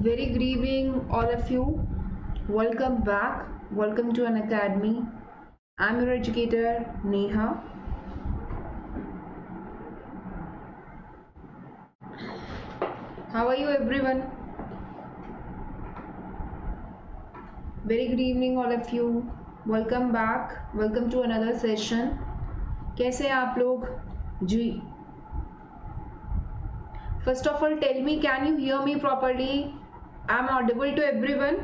Very good evening, all of you. Welcome back. Welcome to an academy. I'm your educator, Neha. How are you, everyone? Very good evening, all of you. Welcome back. Welcome to another session. कैसे हैं आप लोग? जी. First of all, tell me, can you hear me properly? I'm audible to everyone.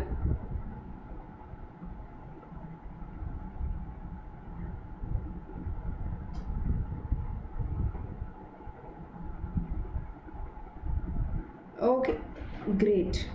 Okay, great.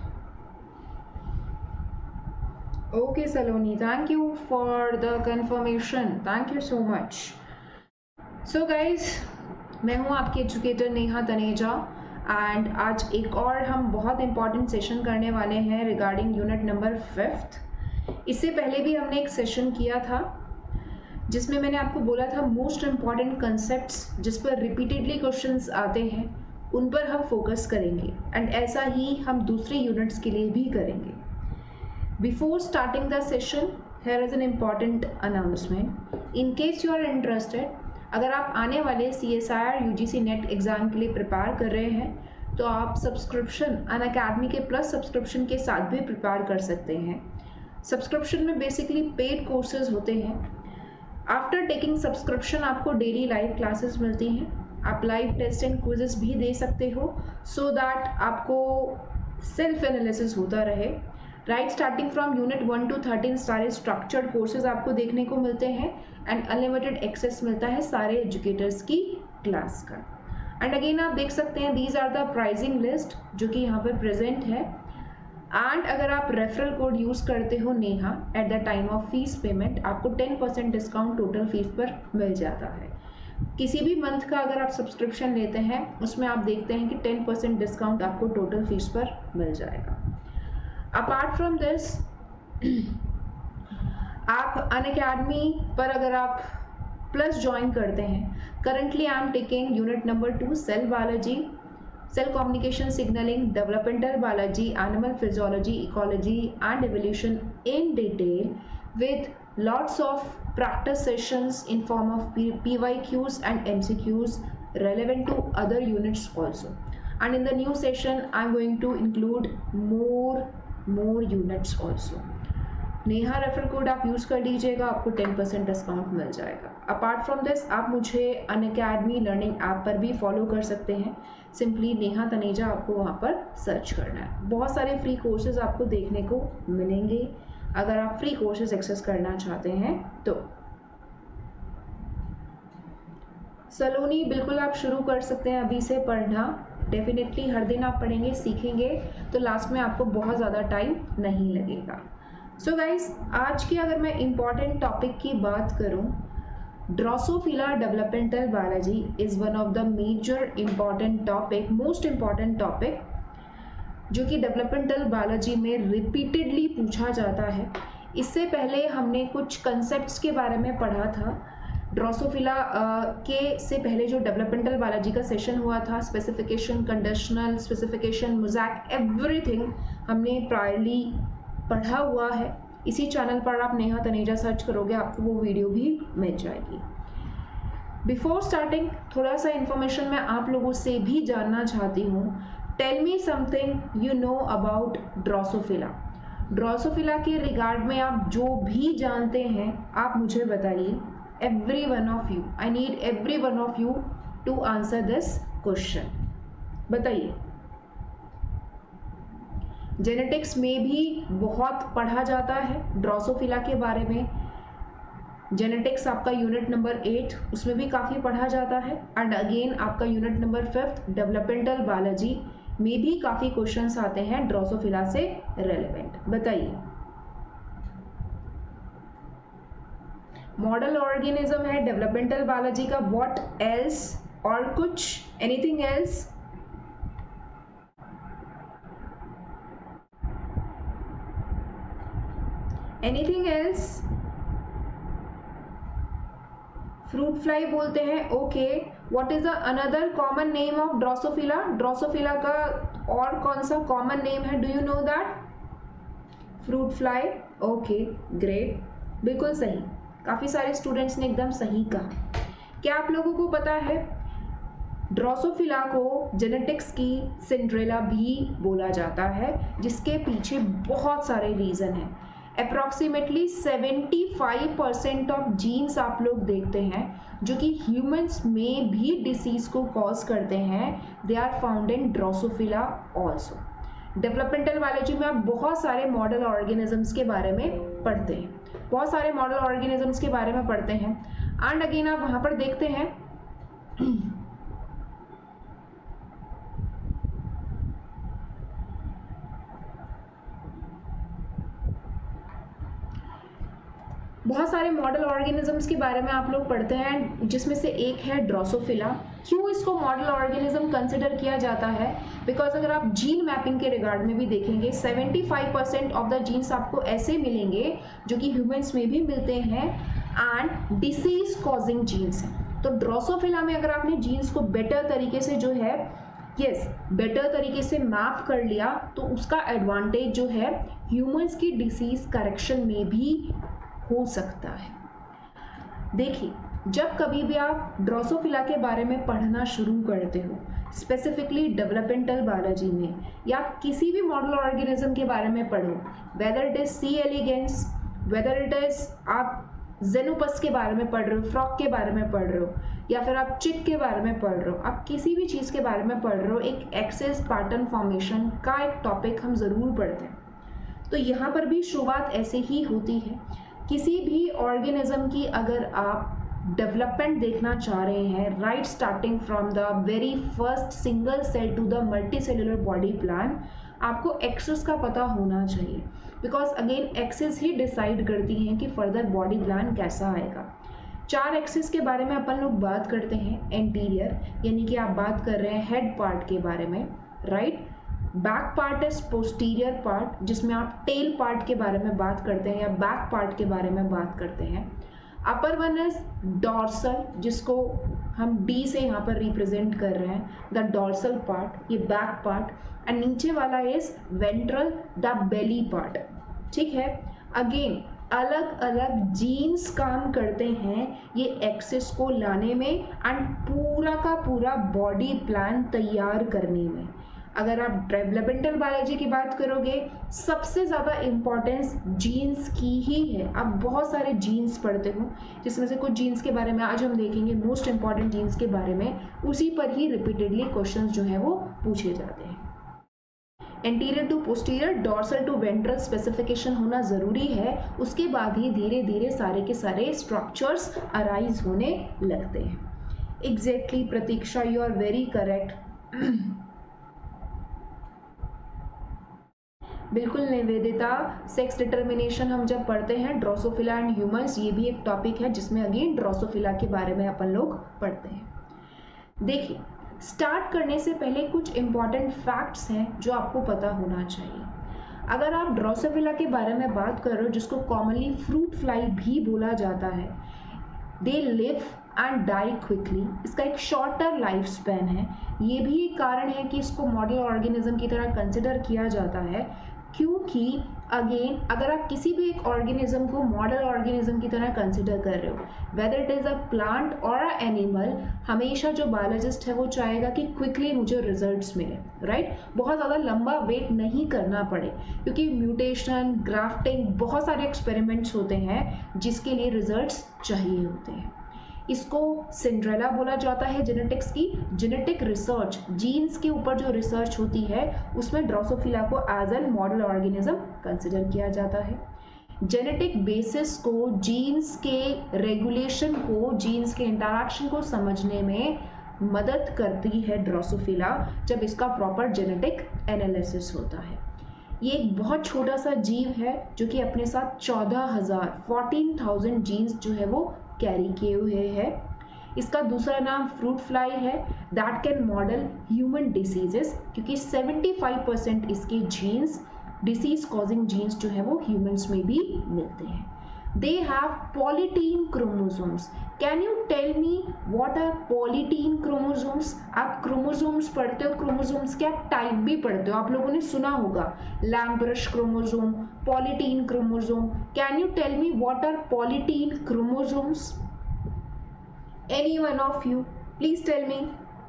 Okay, Saloni, thank you for the confirmation. Thank you so much. So guys, मैं हूँ आपकी educator Neha Taneja and आज एक और हम बहुत important session करने वाले हैं रिगार्डिंग यूनिट नंबर 5th। इससे पहले भी हमने एक सेशन किया था जिसमें मैंने आपको बोला था मोस्ट इम्पॉर्टेंट कंसेप्ट्स जिस पर रिपीटेडली क्वेश्चंस आते हैं उन पर हम फोकस करेंगे एंड ऐसा ही हम दूसरे यूनिट्स के लिए भी करेंगे। Before starting the session, here is an important announcement. In case you are interested, अगर आप आने वाले CSIR UGC नेट एग्ज़ाम के लिए प्रिपेयर कर रहे हैं तो आप सब्सक्रिप्शन अनअकैडमी के प्लस सब्सक्रिप्शन के साथ भी प्रिपेयर कर सकते हैं। सब्सक्रिप्शन में बेसिकली पेड कोर्सेज होते हैं। आफ्टर टेकिंग सब्सक्रिप्शन आपको डेली लाइव क्लासेस मिलती हैं। आप लाइव टेस्ट एंड क्विजेस भी दे सकते हो सो दैट आपको सेल्फ एनालिसिस होता रहे। Right, starting from unit 1 to 13 सारे स्ट्रक्चर्ड कोर्सेज आपको देखने को मिलते हैं एंड अनलिमिटेड एक्सेस मिलता है सारे एजुकेटर्स की क्लास का। एंड अगेन आप देख सकते हैं these are the pricing list जो कि यहाँ पर प्रेजेंट है। एंड अगर आप रेफरल कोड यूज़ करते हो Neha at the time of fees payment, आपको 10% डिस्काउंट टोटल फीस पर मिल जाता है। किसी भी मंथ का अगर आप सब्सक्रिप्शन लेते हैं उसमें आप देखते हैं कि 10% डिस्काउंट आपको टोटल फीस पर मिल जाएगा। अपार्ट फ्रॉम दिस, आप अनअकैडमी पर अगर आप प्लस ज्वाइन करते हैं, currently I am taking unit number 2 cell biology, cell communication signalling, developmental biology, animal physiology, ecology and evolution in detail with lots of practice sessions in form of PYQs and MCQs relevant to other units also. And in the new session, I'm going to include more units also. Neha referral code आप use कर लीजिएगा, आपको 10% discount मिल जाएगा। Apart from this, आप मुझे Unacademy learning app पर भी follow कर सकते हैं। सिंपली नेहा तनेजा आपको वहाँ पर सर्च करना है। बहुत सारे फ्री कोर्सेज आपको देखने को मिलेंगे अगर आप फ्री कोर्सेज एक्सेस करना चाहते हैं तो। सलोनी, बिल्कुल आप शुरू कर सकते हैं अभी से पढ़ना। डेफिनेटली हर दिन आप पढ़ेंगे, सीखेंगे तो लास्ट में आपको बहुत ज़्यादा टाइम नहीं लगेगा। सो गाइस, आज की अगर मैं इम्पॉर्टेंट टॉपिक की बात करूं, Drosophila developmental biology is one of the major important topic, most important topic जो कि डेवलपमेंटल बायोलॉजी में रिपीटेडली पूछा जाता है। इससे पहले हमने कुछ कंसेप्ट्स के बारे में पढ़ा था। ड्रोसोफिला के से पहले जो डेवलपमेंटल बायोलॉजी का सेशन हुआ था, specification, conditional specification, mosaic, everything हमने प्रायरली पढ़ा हुआ है। इसी चैनल पर आप नेहा तनेजा सर्च करोगे, आपको वो वीडियो भी मिल जाएगी। बिफोर स्टार्टिंग, थोड़ा सा इन्फॉर्मेशन मैं आप लोगों से भी जानना चाहती हूँ। Tell me something you know about Drosophila. Drosophila के रिगार्ड में आप जो भी जानते हैं आप मुझे बताइए। Every one of you, I need every one of you to answer this question. बताइए। जेनेटिक्स में भी बहुत पढ़ा जाता है ड्रोसोफिला के बारे में। जेनेटिक्स आपका यूनिट नंबर 8 उसमें भी काफ़ी पढ़ा जाता है एंड अगेन आपका यूनिट नंबर 5 डेवलपमेंटल बायोलॉजी में भी काफ़ी क्वेश्चंस आते हैं ड्रोसोफिला से रेलेवेंट। बताइए। मॉडल ऑर्गेनिज्म है डेवलपमेंटल बायोलॉजी का। What else? और कुछ? Anything else? Anything else? Fruit fly बोलते हैं। Okay, what is the another common name of Drosophila? Drosophila का और कौन सा कॉमन नेम है? Do you know that? Fruit fly. Okay, great, बिल्कुल सही, काफी सारे स्टूडेंट्स ने एकदम सही कहा। क्या आप लोगों को पता है ड्रोसोफिला को जेनेटिक्स की सिंड्रेला भी बोला जाता है, जिसके पीछे बहुत सारे रीजन हैं। अप्रॉक्सीमेटली 75% ऑफ जीन्स आप लोग देखते हैं जो कि ह्यूमंस में भी डिसीज को कॉज करते हैं, they are found in Drosophila also. Developmental biology में आप बहुत सारे मॉडल ऑर्गेनिजम्स के बारे में पढ़ते हैं, बहुत सारे मॉडल ऑर्गेनिजम्स के बारे में पढ़ते हैं, एंड अगेन आप वहां पर देखते हैं बहुत सारे मॉडल ऑर्गेनिजम्स के बारे में आप लोग पढ़ते हैं, जिसमें से एक है ड्रोसोफिला। क्यों इसको मॉडल ऑर्गेनिज्म कंसिडर किया जाता है? बिकॉज अगर आप जीन मैपिंग के रिगार्ड में भी देखेंगे 75% ऑफ द जीन्स आपको ऐसे मिलेंगे जो कि ह्यूमंस में भी मिलते हैं एंड डिसीज कॉजिंग जीन्स हैं। तो ड्रोसोफिला में अगर आपने जीन्स को बेटर तरीके से जो है बेटर तरीके से मैप कर लिया तो उसका एडवांटेज जो है ह्यूमंस की डिसीज करेक्शन में भी हो सकता है। देखिए, जब कभी भी आप ड्रोसोफिला के बारे में पढ़ना शुरू करते हो, स्पेसिफिकली डेवलपमेंटल बायोलॉजी में, या किसी भी मॉडल ऑर्गेनिज्म के बारे में पढ़ो, whether it is C elegans, whether it is आप जेनोपस के बारे में पढ़ रहे हो, फ्रॉग के बारे में पढ़ रहे हो, या फिर आप चिक के बारे में पढ़ रहे हो, आप किसी भी चीज़ के बारे में पढ़ रहे हो, एक एक्सेस पैटर्न फॉर्मेशन का एक टॉपिक हम ज़रूर पढ़ते हैं। तो यहाँ पर भी शुरुआत ऐसे ही होती है। किसी भी ऑर्गेनिज्म की अगर आप डेवलपमेंट देखना चाह रहे हैं, right starting from the very first single cell to the multi cellular body plan, आपको एक्सेस का पता होना चाहिए, बिकॉज अगेन एक्सेस ही डिसाइड करती हैं कि फर्दर बॉडी प्लान कैसा आएगा। 4 एक्सेस के बारे में अपन लोग बात करते हैं। एंटीरियर यानी कि आप बात कर रहे हैं हेड पार्ट के बारे में, right. Back part is posterior part, जिसमें आप टेल पार्ट के बारे में बात करते हैं या बैक पार्ट के बारे में बात करते हैं। अपर वन इज डॉर्सल, जिसको हम डी से यहाँ पर रिप्रेजेंट कर रहे हैं, द डॉर्सल पार्ट, ये बैक पार्ट, एंड नीचे वाला is ventral, the belly part. ठीक है, अगेन अलग अलग जीन्स काम करते हैं ये एक्सेस को लाने में एंड पूरा का पूरा बॉडी प्लान तैयार करने में। अगर आप डेवलपमेंटल बायोलॉजी की बात करोगे, सबसे ज़्यादा इम्पोर्टेंस जीन्स की ही है। आप बहुत सारे जीन्स पढ़ते हो, जिसमें से कुछ जीन्स के बारे में आज हम देखेंगे, मोस्ट इम्पॉर्टेंट जीन्स के बारे में, उसी पर ही रिपीटेडली क्वेश्चंस जो है वो पूछे जाते हैं। Anterior to posterior, dorsal to ventral specification होना ज़रूरी है, उसके बाद ही धीरे धीरे सारे के सारे स्ट्रक्चर्स अराइज होने लगते हैं। Exactly Pratiksha, you are very correct. बिल्कुल निवेदिता, सेक्स डिटर्मिनेशन हम जब पढ़ते हैं ड्रोसोफिला एंड ह्यूमंस, ये भी एक टॉपिक है जिसमें अगेन ड्रोसोफिला के बारे में अपन लोग पढ़ते हैं। देखिए, स्टार्ट करने से पहले कुछ इंपॉर्टेंट फैक्ट्स हैं जो आपको पता होना चाहिए। अगर आप ड्रोसोफिला के बारे में बात कर रहे हो, जिसको कॉमनली फ्रूट फ्लाई भी बोला जाता है, they live and die quickly, इसका एक शॉर्टर लाइफ स्पैन है। ये भी एक कारण है कि इसको मॉडल ऑर्गेनिज्म की तरह कंसिडर किया जाता है, क्योंकि अगेन अगर आप किसी भी एक ऑर्गेनिज्म को मॉडल ऑर्गेनिज्म की तरह कंसिडर कर रहे हो, whether it is a plant और अ एनिमल, हमेशा जो बायोलॉजिस्ट है वो चाहेगा कि क्विकली मुझे रिजल्ट्स मिले, राइट। बहुत ज़्यादा लंबा वेट नहीं करना पड़े, क्योंकि म्यूटेशन, ग्राफ्टिंग, बहुत सारे एक्सपेरिमेंट्स होते हैं जिसके लिए रिजल्ट्स चाहिए होते हैं। इसको सिंड्रेला बोला जाता है जेनेटिक्स की। जेनेटिक रिसर्च, जीन्स के ऊपर जो रिसर्च होती है उसमें ड्रोसोफिला को as an model organism consider किया जाता है। जेनेटिक बेसिस को, जीन्स के रेगुलेशन को, जीन्स के इंटरैक्शन को समझने में मदद करती है ड्रोसोफिला, जब इसका प्रॉपर जेनेटिक एनालिसिस होता है। ये एक बहुत छोटा सा जीव है जो कि अपने साथ 14,000 जीन्स जो है वो कैरी किए हुए है। इसका दूसरा नाम फ्रूट फ्लाई है, that can model human diseases, क्योंकि 75% इसके जीन्स, डिसीज कॉजिंग जीन्स जो है वो ह्यूमंस में भी मिलते हैं। they have polytene chromosomes. Can you tell me what are polytene chromosomes? आप chromosomes पढ़ते हो, chromosomes क्या type भी पढ़ते हो, आप लोगों ने सुना होगा Lamb-Rush chromosome, polytene chromosome. Can you tell me what are polytene chromosomes? Any one of you, please tell me.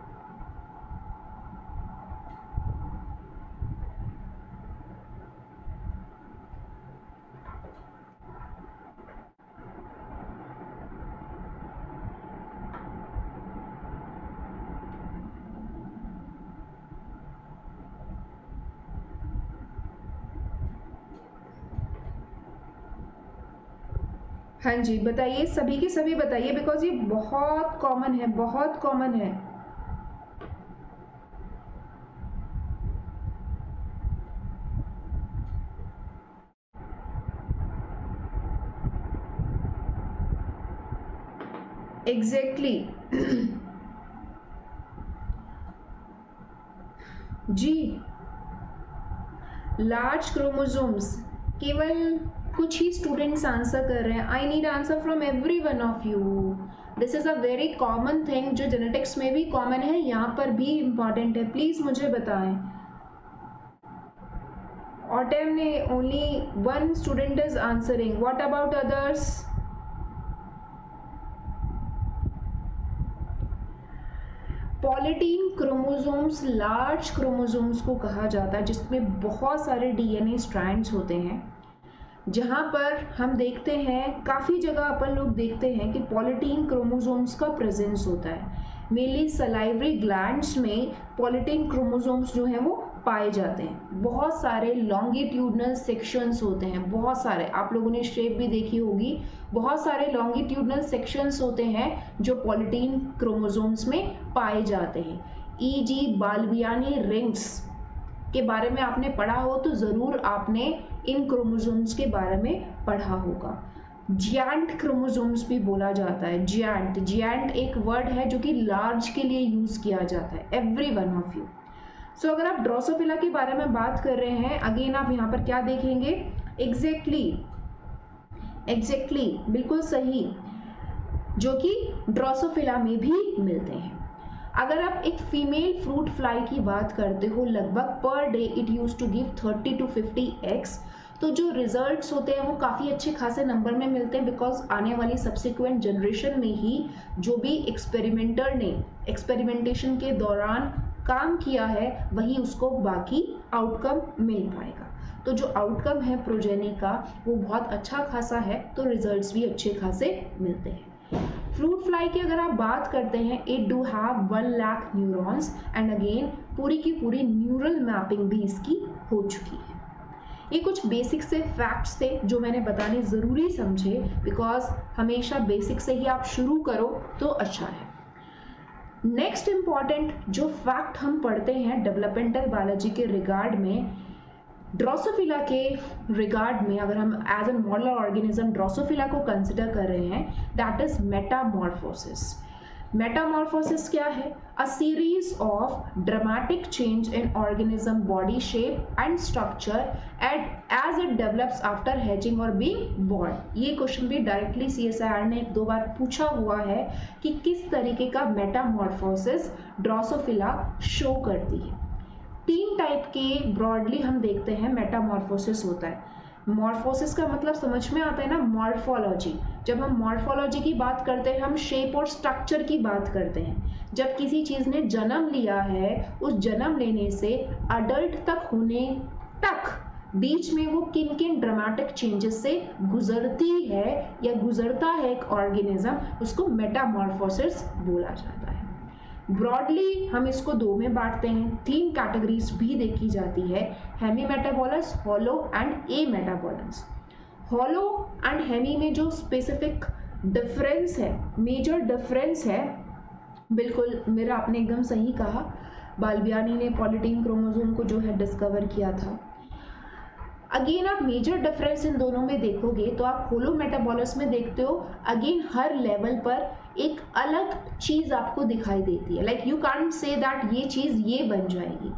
हाँ जी बताइए, सभी के सभी बताइए, बिकॉज ये बहुत कॉमन है, बहुत कॉमन है. एग्जैक्टली जी, लार्ज क्रोमोसोम्स. केवल कुछ ही स्टूडेंट्स आंसर कर रहे हैं. I need answer from every one of you. This is a very common thing, जो जेनेटिक्स में भी कॉमन है, यहाँ पर भी इम्पॉर्टेंट है. प्लीज मुझे बताएं. ऑटम ने only one student is answering. What about others? Polytene chromosomes large chromosomes को कहा जाता है, जिसमें बहुत सारे डीएनए स्ट्रैंड्स होते हैं. जहाँ पर हम देखते हैं काफ़ी जगह अपन लोग देखते हैं कि पॉलीटीन क्रोमोसोम्स का प्रेजेंस होता है. मेनली सलाइवरी ग्लैंड्स में पॉलीटीन क्रोमोसोम्स जो हैं वो पाए जाते हैं. बहुत सारे लॉन्गिट्यूडनल सेक्शंस होते हैं, बहुत सारे, आप लोगों ने शेप भी देखी होगी, बहुत सारे लॉन्गिट्यूडनल सेक्शंस होते हैं जो पॉलीटीन क्रोमोसोम्स में पाए जाते हैं. ई.जी. बाल्बियानी रिंग्स के बारे में आपने पढ़ा हो तो ज़रूर आपने इन क्रोमोसोम्स के बारे में पढ़ा होगा. जियांट क्रोमोसोम्स भी बोला जाता है. जियांट एक वर्ड है जो कि लार्ज के लिए यूज़ किया जाता है. Every one of you. So अगर आप ड्रोसोफिला के बारे में बात कर रहे हैं, अगेन आप यहाँ पर क्या देखेंगे? एग्जैक्टली बिल्कुल सही, जो कि ड्रोसोफिला में भी मिलते हैं. अगर आप एक फीमेल फ्रूट फ्लाई की बात करते हो, लगभग per day it use to give 30 to 50 eggs. तो जो रिजल्ट्स होते हैं वो काफ़ी अच्छे खासे नंबर में मिलते हैं, बिकॉज आने वाली सब्सिक्वेंट जनरेशन में ही जो भी एक्सपेरिमेंटर ने एक्सपेरिमेंटेशन के दौरान काम किया है वही उसको बाकी आउटकम मिल पाएगा. तो जो आउटकम है प्रोजेनी का वो बहुत अच्छा खासा है, तो रिजल्ट्स भी अच्छे खासे मिलते हैं. फ्रूट फ्लाई की अगर आप बात करते हैं, it do have 1 lakh neurons and again पूरी की पूरी न्यूरल मैपिंग भी इसकी हो चुकी है. ये कुछ बेसिक से फैक्ट्स थे जो मैंने बताने ज़रूरी समझे, बिकॉज हमेशा बेसिक से ही आप शुरू करो तो अच्छा है. नेक्स्ट इम्पॉर्टेंट जो फैक्ट हम पढ़ते हैं डेवलपमेंटल बायोलॉजी के रिगार्ड में, ड्रोसोफिला के रिगार्ड में, अगर हम as an model organism Drosophila को कंसिडर कर रहे हैं, दैट इज मेटामॉर्फोसिस. मेटामॉर्फोसिस क्या है? A series of dramatic change in organism body shape and structure as it develops after hatching और बीइंग बॉर्न. ये क्वेश्चन भी डायरेक्टली CSIR ने 1-2 बार पूछा हुआ है कि किस तरीके का मेटामॉर्फोसिस ड्रोसोफिला शो करती है. 3 टाइप के ब्रॉडली हम देखते हैं मेटामॉर्फोसिस होता है. मॉर्फोसिस का मतलब समझ में आता है ना, मॉर्फोलॉजी. जब हम मॉर्फोलॉजी की बात करते हैं, हम शेप और स्ट्रक्चर की बात करते हैं. जब किसी चीज़ ने जन्म लिया है, उस जन्म लेने से अडल्ट तक होने तक बीच में वो किन किन ड्रामेटिक चेंजेस से गुजरती है या गुजरता है एक ऑर्गेनिज्म, उसको मेटामॉर्फोसिस बोला जाता है. ब्रॉडली हम इसको 2 में बांटते हैं. 3 कैटेगरीज भी देखी जाती है, hemi metabolous, holo and a metabolous. Holo and hemi में जो स्पेसिफिक डिफरेंस है, मेजर डिफरेंस है, बिल्कुल मेरा आपने एकदम सही कहा, बाल्बियानी ने पॉलीटीन क्रोमोसोम को जो है डिस्कवर किया था. अगेन आप मेजर डिफरेंस इन दोनों में देखोगे तो आप होलो मेटाबोलस में देखते हो, अगेन हर लेवल पर एक अलग चीज़ आपको दिखाई देती है. Like you can't say that ये चीज़ ये बन जाएगी.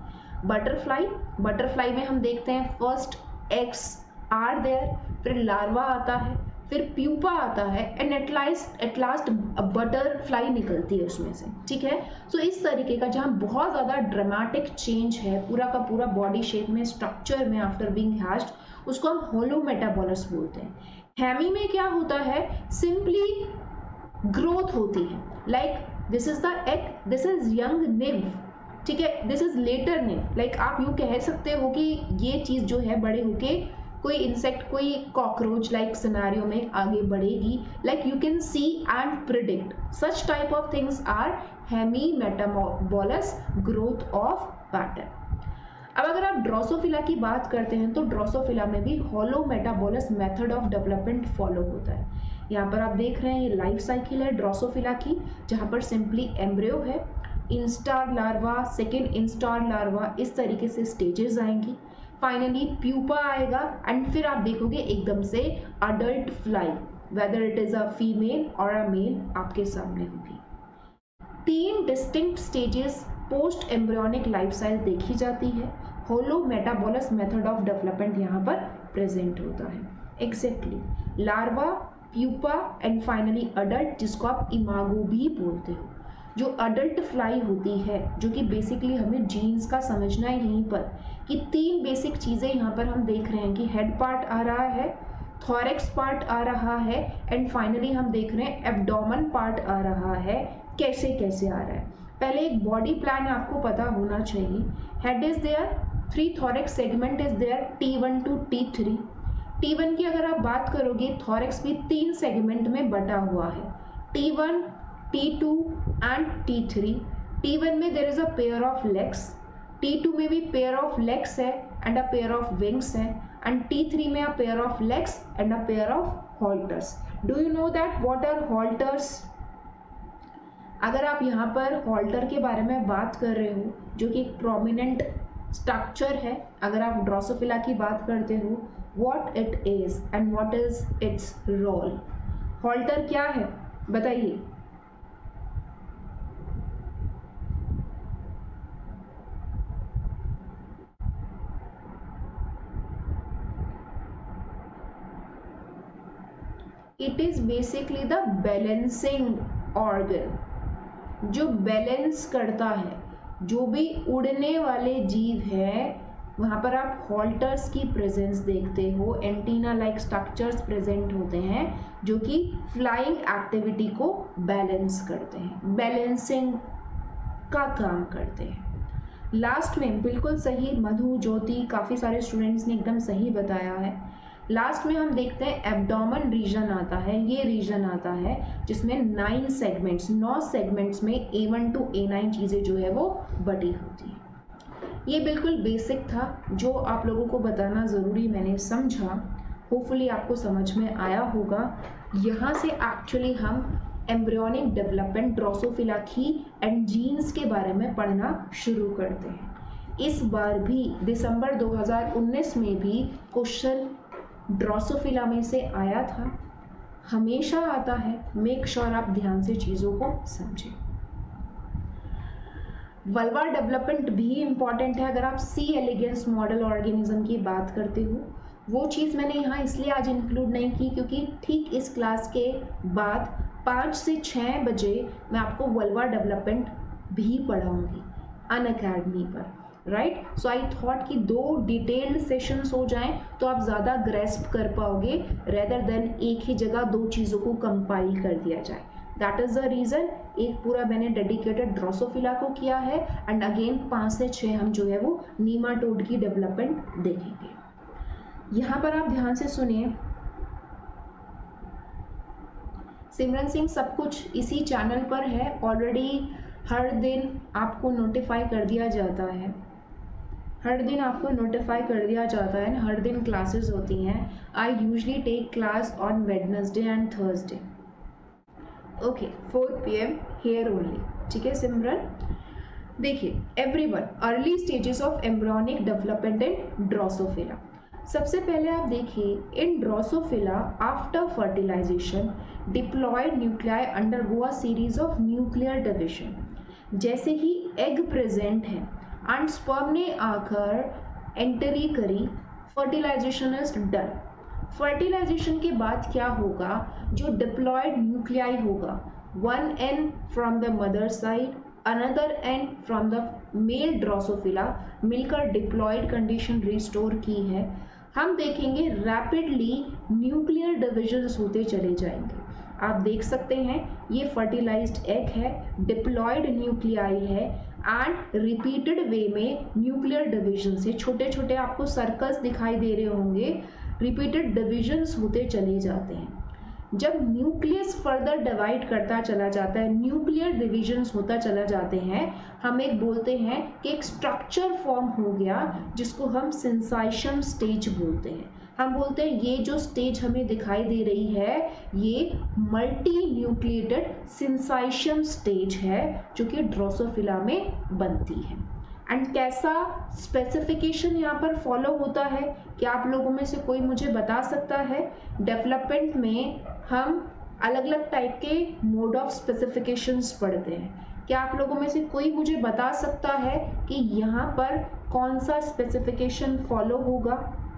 बटरफ्लाई में हम देखते हैं फर्स्ट एग्स आर देयर, फिर लार्वा आता है, फिर प्यूपा आता है एंड एट लास्ट बटरफ्लाई निकलती है उसमें से, ठीक है। सो इस तरीके का जहाँ बहुत ज़्यादा ड्रामेटिक चेंज है पूरा का पूरा बॉडी शेप में, स्ट्रक्चर में आफ्टर बीइंग हैच्ड, उसको हम होलोमेटाबोलस बोलते हैं। हैमी में क्या होता है, सिंपली ग्रोथ होती है, like this is the egg, this is young nymph, ठीक है, this is later nymph. Like आप यूँ कह सकते हो कि ये चीज़ जो है बड़े होके कोई इंसेक्ट, कोई कॉकरोच लाइक सिनेरियो में आगे बढ़ेगी। Like you can see and predict such type of things are hemi metabolous growth of pattern. अब अगर आप ड्रोसोफिला की बात करते हैं तो ड्रोसोफिला में भी holo metabolous method of development follow होता है। यहाँ पर आप देख रहे हैं ये लाइफ साइकिल है ड्रोसोफिला की, जहाँ पर सिंपली एम्ब्रियो है, instar larva, second instar larva, इस तरीके से स्टेजेस आएंगी, फाइनली प्यूपा आएगा एंड फिर आप देखोगे एकदम से adult fly, whether it is a female और अ मेल आपके सामने होगी। 3 distinct stages post embryonic life cycle देखी जाती है। Holo metabolous method of development यहाँ पर प्रेजेंट होता है। Exactly larva, pupa and finally adult, जिसको आप इमागो भी बोलते हो। जो अडल्ट फ्लाई होती है, जो कि बेसिकली हमें जीन्स का समझना है यहीं पर कि 3 बेसिक चीज़ें यहाँ पर हम देख रहे हैं कि हेड पार्ट आ रहा है, थॉरेक्स पार्ट आ रहा है एंड फाइनली हम देख रहे हैं एब्डोमेन पार्ट आ रहा है। कैसे कैसे आ रहा है, पहले एक बॉडी प्लान आपको पता होना चाहिए। Head is there, 3 thorax segment is there, T1 to T3। T1 की अगर आप बात करोगे, थॉरेक्स भी 3 सेगमेंट में बटा हुआ है, T1, T2 and T3। T1 में there is a pair of legs, T2 में भी पेयर ऑफ लेग्स है and a pair of wings है एंड T3 में a pair of legs and a pair of halteres. Do you know that what are halteres? अगर आप यहाँ पर halter के बारे में बात कर रहे हो, जो कि एक प्रोमिनेंट स्ट्रक्चर है, अगर आप ड्रोसोफिला की बात करते हो, what it is and what is its role, haltere क्या है बताइए। It is basically the balancing organ, जो बैलेंस करता है। जो भी उड़ने वाले जीव है वहाँ पर आप हॉल्टर्स की प्रेजेंस देखते हो, एंटीना लाइक स्ट्रक्चर्स प्रेजेंट होते हैं जो कि फ्लाइंग एक्टिविटी को बैलेंस करते हैं, बैलेंसिंग का काम करते हैं। लास्ट में बिल्कुल सही, मधु, ज्योति, काफ़ी सारे स्टूडेंट्स ने एकदम सही बताया है। लास्ट में हम देखते हैं एब्डोमेन रीजन आता है, ये रीजन आता है जिसमें 9 सेगमेंट्स, 9 सेगमेंट्स में A1 to A9 चीज़ें जो है वो बटी होती है। ये बिल्कुल बेसिक था जो आप लोगों को बताना ज़रूरी मैंने समझा, होपफुली आपको समझ में आया होगा। यहाँ से एक्चुअली हम एम्ब्रियोनिक डेवलपमेंट ड्रोसोफिला की एंड जीन्स के बारे में पढ़ना शुरू करते हैं। इस बार भी दिसंबर 2019 में भी क्वेश्चन ड्रोसोफिला में से आया था, हमेशा आता है, मेक श्योर आप ध्यान से चीज़ों को समझें। वल्वा डेवलपमेंट भी इम्पॉर्टेंट है। अगर आप सी एलिगेंस मॉडल ऑर्गेनिज्म की बात करते हो, वो चीज़ मैंने यहाँ इसलिए आज इंक्लूड नहीं की क्योंकि ठीक इस क्लास के बाद 5 से 6 बजे मैं आपको वल्वा डेवलपमेंट भी पढ़ाऊँगी अनअकैडमी पर, राइट। सो आई थॉट कि 2 डिटेल्ड सेशंस हो जाएं तो आप ज़्यादा ग्रेस्प कर पाओगे रेदर देन एक ही जगह 2 चीज़ों को कंपाइल कर दिया जाए। दैट इज़ द रीज़न एक पूरा मैंने डेडिकेटेड ड्रोसोफिला को किया है एंड अगेन 5 से 6 हम जो है वो नीमाटोड की डेवलपमेंट देखेंगे। यहाँ पर आप ध्यान से सुनिए, सिमरन सिंह सब कुछ इसी चैनल पर है, ऑलरेडी हर दिन आपको नोटिफाई कर दिया जाता है, हर दिन आपको नोटिफाई कर दिया जाता है, हर दिन क्लासेस होती हैं। I usually take class on Wednesday and Thursday, okay 4 PM here only, ठीक है सिमरन। देखिए everyone, early stages of embryonic development in Drosophila. सबसे पहले आप देखिए in Drosophila after fertilization diploid nuclei undergo a series of nuclear division. जैसे ही egg present है एंड स्पर्म ने आकर एंट्री करी, फर्टिलाइजेशन इज डन। फर्टिलाइजेशन के बाद क्या होगा, जो डिप्लॉयड न्यूक्लियाई होगा, one end from the mother side, another end from the male Drosophila मिलकर डिप्लॉयड कंडीशन रिस्टोर की है। हम देखेंगे रैपिडली न्यूक्लियर डिविजन्स होते चले जाएंगे। आप देख सकते हैं ये फर्टिलाइज्ड एग है, डिप्लॉयड न्यूक्लियाई है एंड रिपीटेड वे में न्यूक्लियर डिविजन से छोटे छोटे आपको सर्कल्स दिखाई दे रहे होंगे, रिपीटेड डिविजन्स होते चले जाते हैं। जब न्यूक्लियस फर्दर डिवाइड करता चला जाता है, न्यूक्लियर डिविजन्स होता चला जाते हैं, हम एक बोलते हैं कि एक स्ट्रक्चर फॉर्म हो गया जिसको हम सिंसाइशन स्टेज बोलते हैं। हम बोलते हैं ये जो स्टेज हमें दिखाई दे रही है ये मल्टी न्यूक्लिएटेड सिंसाइशन स्टेज है जो कि ड्रोसोफिला में बनती है। एंड कैसा स्पेसिफिकेशन यहाँ पर फॉलो होता है, क्या आप लोगों में से कोई मुझे बता सकता है? डेवलपमेंट में हम अलग अलग टाइप के मोड ऑफ स्पेसिफिकेशंस पढ़ते हैं। क्या आप लोगों में से कोई मुझे बता सकता है कि यहाँ पर कौन सा स्पेसिफिकेशन फॉलो होगा?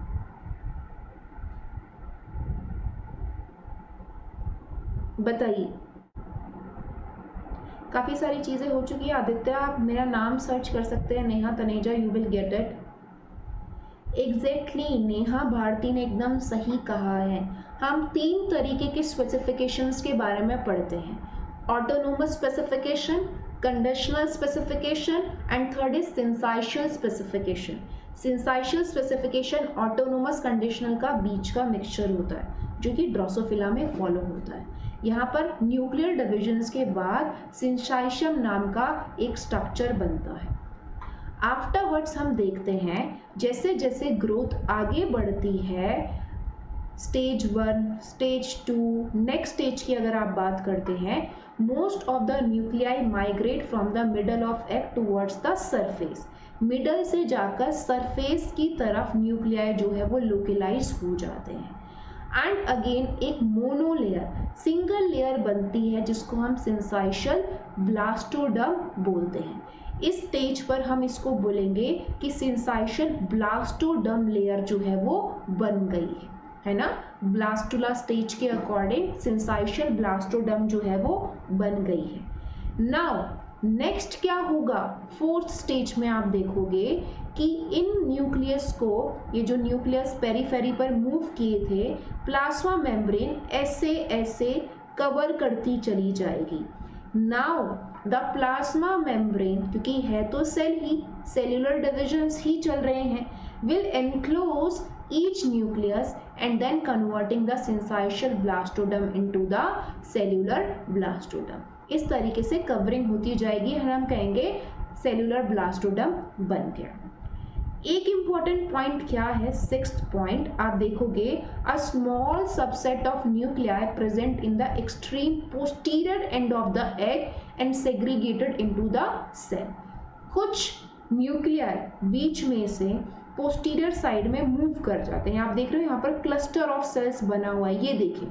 बताइए। काफ़ी सारी चीज़ें हो चुकी है। आदित्य आप मेरा नाम सर्च कर सकते हैं, Neha Taneja, you will get it. Exactly Neha Bharti ने एकदम सही कहा है। हम 3 तरीके के स्पेसिफिकेशंस के बारे में पढ़ते हैं, autonomous specification, conditional specification and third is syncytial specification. Syncytial specification autonomous conditional का बीच का मिक्सचर होता है जो कि ड्रोसोफिला में फॉलो होता है। यहाँ पर न्यूक्लियर डिविजन्स के बाद सिंसाइशियम नाम का एक स्ट्रक्चर बनता है। आफ्टरवर्ड्स हम देखते हैं जैसे जैसे ग्रोथ आगे बढ़ती है, स्टेज 1, स्टेज 2, नेक्स्ट स्टेज की अगर आप बात करते हैं, most of the nuclei migrate from the middle of egg towards the surface. Middle से जाकर सरफेस की तरफ न्यूक्लियाई जो है वो लोकलाइज हो जाते हैं। एंड अगेन एक मोनोलेयर सिंगल लेयर बनती है जिसको हम सिंसाइशियल ब्लास्टोडर्म बोलते हैं। इस स्टेज पर हम इसको बोलेंगे कि सिंसाइशियल ब्लास्टोडर्म लेयर जो है वो बन गई है ना। ब्लास्टुला स्टेज के अकॉर्डिंग सिंसाइशियल ब्लास्टोडर्म जो है वो बन गई है। नाउ नेक्स्ट क्या होगा, 4th स्टेज में आप देखोगे कि इन न्यूक्लियस को, ये जो न्यूक्लियस पेरीफेरी पर मूव किए थे, प्लाज्मा मेम्ब्रेन ऐसे ऐसे कवर करती चली जाएगी। नाउ द प्लाज्मा मेम्ब्रेन, क्योंकि है तो सेल ही, सेल्यूलर डिविजन्स ही चल रहे हैं, will enclose each nucleus and then converting the syncytial blastoderm into the cellular blastoderm। इस तरीके से कवरिंग होती जाएगी और हम कहेंगे सेल्यूलर ब्लास्टोडर्म बन गया। एक इंपॉर्टेंट पॉइंट क्या है, 6th पॉइंट आप देखोगे, a small subset of nuclei present in the extreme posterior end of the egg and segregated into the cell. कुछ न्यूक्लियाई बीच में से पोस्टीरियर साइड में मूव कर जाते हैं। आप देख रहे हो यहाँ पर क्लस्टर ऑफ सेल्स बना हुआ है, ये देखिए,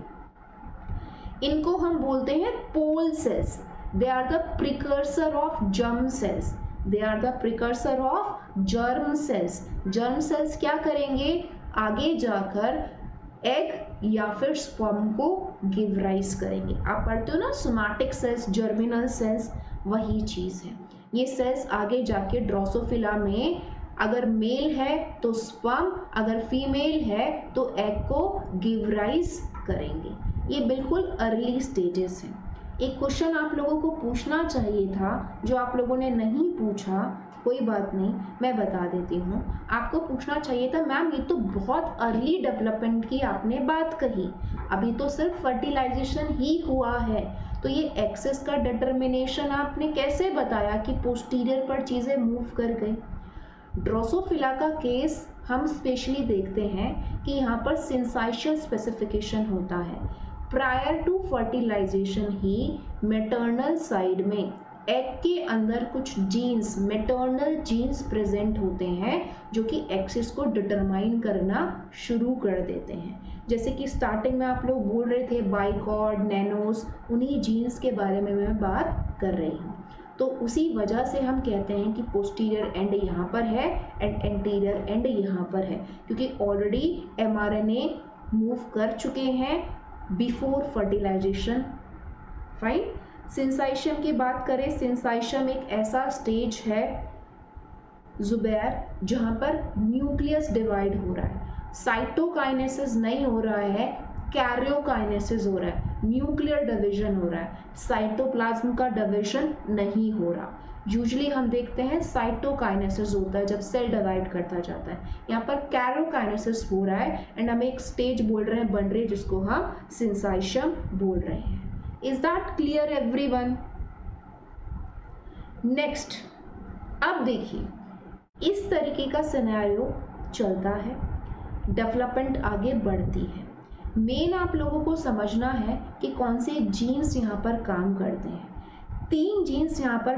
इनको हम बोलते हैं pole cells. They are the precursor of germ cells, they are the precursor of germ cells. Germ cells क्या करेंगे, आगे जाकर एग या फिर स्पर्म को गिव राइज करेंगे। आप पढ़ते हो ना सोमैटिक सेल्स, जर्मिनल सेल्स, वही चीज है। ये सेल्स आगे जाके ड्रोसोफिला में अगर मेल है तो स्पर्म, अगर फीमेल है तो एग को गिव राइज करेंगे। ये बिल्कुल अर्ली स्टेजेस हैं। एक क्वेश्चन आप लोगों को पूछना चाहिए था जो आप लोगों ने नहीं पूछा, कोई बात नहीं, मैं बता देती हूँ। आपको पूछना चाहिए था, मैम ये तो बहुत अर्ली डेवलपमेंट की आपने बात कही, अभी तो सिर्फ फर्टिलाइजेशन ही हुआ है, तो ये एक्सेस का डिटर्मिनेशन आपने कैसे बताया कि पोस्टीरियर पर चीज़ें मूव कर गई। ड्रोसोफिला का केस हम स्पेशली देखते हैं कि यहाँ पर सिंसाइशियल स्पेसिफिकेशन होता है। प्रायर टू फर्टिलाइजेशन ही मैटरनल साइड में एग के अंदर कुछ जीन्स, मैटरनल जीन्स प्रेजेंट होते हैं जो कि एक्सिस को डिटरमाइन करना शुरू कर देते हैं। जैसे कि स्टार्टिंग में आप लोग बोल रहे थे बाइकॉर्ड, नैनोस, उन्हीं जीन्स के बारे में मैं बात कर रही हूँ। तो उसी वजह से हम कहते हैं कि पोस्टीरियर एंड यहाँ पर है एंड एंटीरियर एंड यहाँ पर है, क्योंकि ऑलरेडी mRNA मूव कर चुके हैं बिफोर फर्टिलाइजेशन। फाइन। सिंसाइशियम की बात करें, सिंसाइशियम एक ऐसा स्टेज है जुबैर जहां पर न्यूक्लियस डिवाइड हो रहा है, साइटोकाइनेसिस नहीं हो रहा है, कैरियोकाइनेसिस हो रहा है, न्यूक्लियर डिवीजन हो रहा है, साइटोप्लाज्म का डिवीजन नहीं हो रहा। यूजुअली हम देखते हैं साइटोकाइनेसिस होता है जब सेल डिवाइड करता जाता है, यहाँ पर कैरियोकाइनेसिस हो रहा है एंड हम एक स्टेज बोल रहे हैं, बन रही है, जिसको हम सिंसाइशियम बोल रहे हैं। Is that clear everyone? Next, अब देखिए इस तरीके का सिनेरियो चलता है, डेवलपमेंट आगे बढ़ती है। मेन आप लोगों को समझना है कि कौन से जीन्स यहाँ पर काम करते हैं। 3 जीन्स यहाँ पर,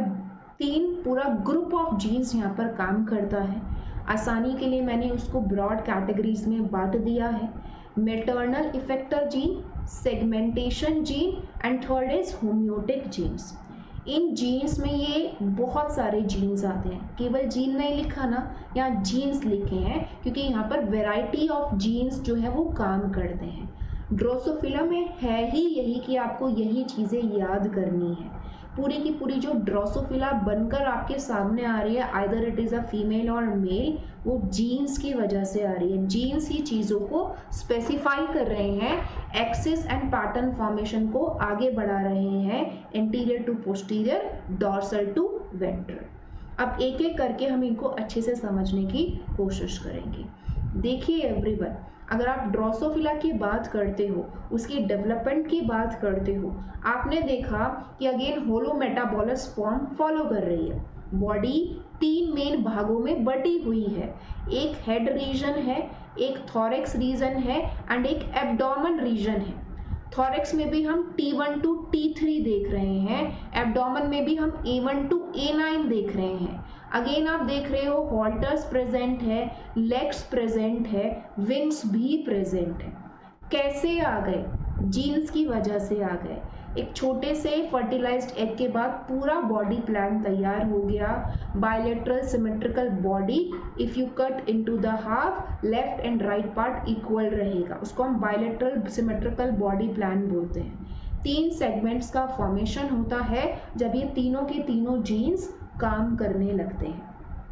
3 पूरा ग्रुप ऑफ जीन्स यहाँ पर काम करता है। आसानी के लिए मैंने उसको ब्रॉड कैटेगरीज में बांट दिया है। Maternal effector gene, segmentation gene and third is homeotic genes. इन जीन्स में ये बहुत सारे जीन्स आते हैं, केवल जीन नहीं लिखा ना, यहाँ जीन्स लिखे हैं क्योंकि यहाँ पर वैरायटी ऑफ जीन्स जो है वो काम करते हैं। ड्रोसोफिला में है ही यही कि आपको यही चीज़ें याद करनी है। पूरी की पूरी जो ड्रोसोफिला बनकर आपके सामने आ रही है, either it is a female और मेल, वो जीन्स की वजह से आ रही है। जीन्स ही चीज़ों को स्पेसिफाई कर रहे हैं, एक्सिस एंड पैटर्न फॉर्मेशन को आगे बढ़ा रहे हैं, anterior to posterior, dorsal to ventral. अब एक एक करके हम इनको अच्छे से समझने की कोशिश करेंगे। देखिए एवरीवन, अगर आप ड्रोसोफिला की बात करते हो, उसकी डेवलपमेंट की बात करते हो, आपने देखा कि again holometabolous form follow कर रही है। बॉडी 3 मेन भागों में बटी हुई है, एक हेड रीजन है, एक थॉरेक्स रीजन है एंड एक एब्डोमेन रीजन है। थॉरेक्स में भी हम T1 to T3 देख रहे हैं, एब्डोमेन में भी हम A1 to A9 देख रहे हैं। अगेन आप देख रहे हो हॉल्टर्स प्रेजेंट है, लेग्स प्रेजेंट है, विंग्स भी प्रेजेंट है। कैसे आ गए? जीन्स की वजह से आ गए। एक छोटे से फर्टिलाइज्ड एग के बाद पूरा बॉडी प्लान तैयार हो गया। Bilateral symmetrical body, if you cut into the half, left and right part equal रहेगा, उसको हम बायलेटरल सिमेट्रिकल बॉडी प्लान बोलते हैं। 3 सेगमेंट्स का फॉर्मेशन होता है जब ये तीनों के तीनों जीन्स काम करने लगते हैं।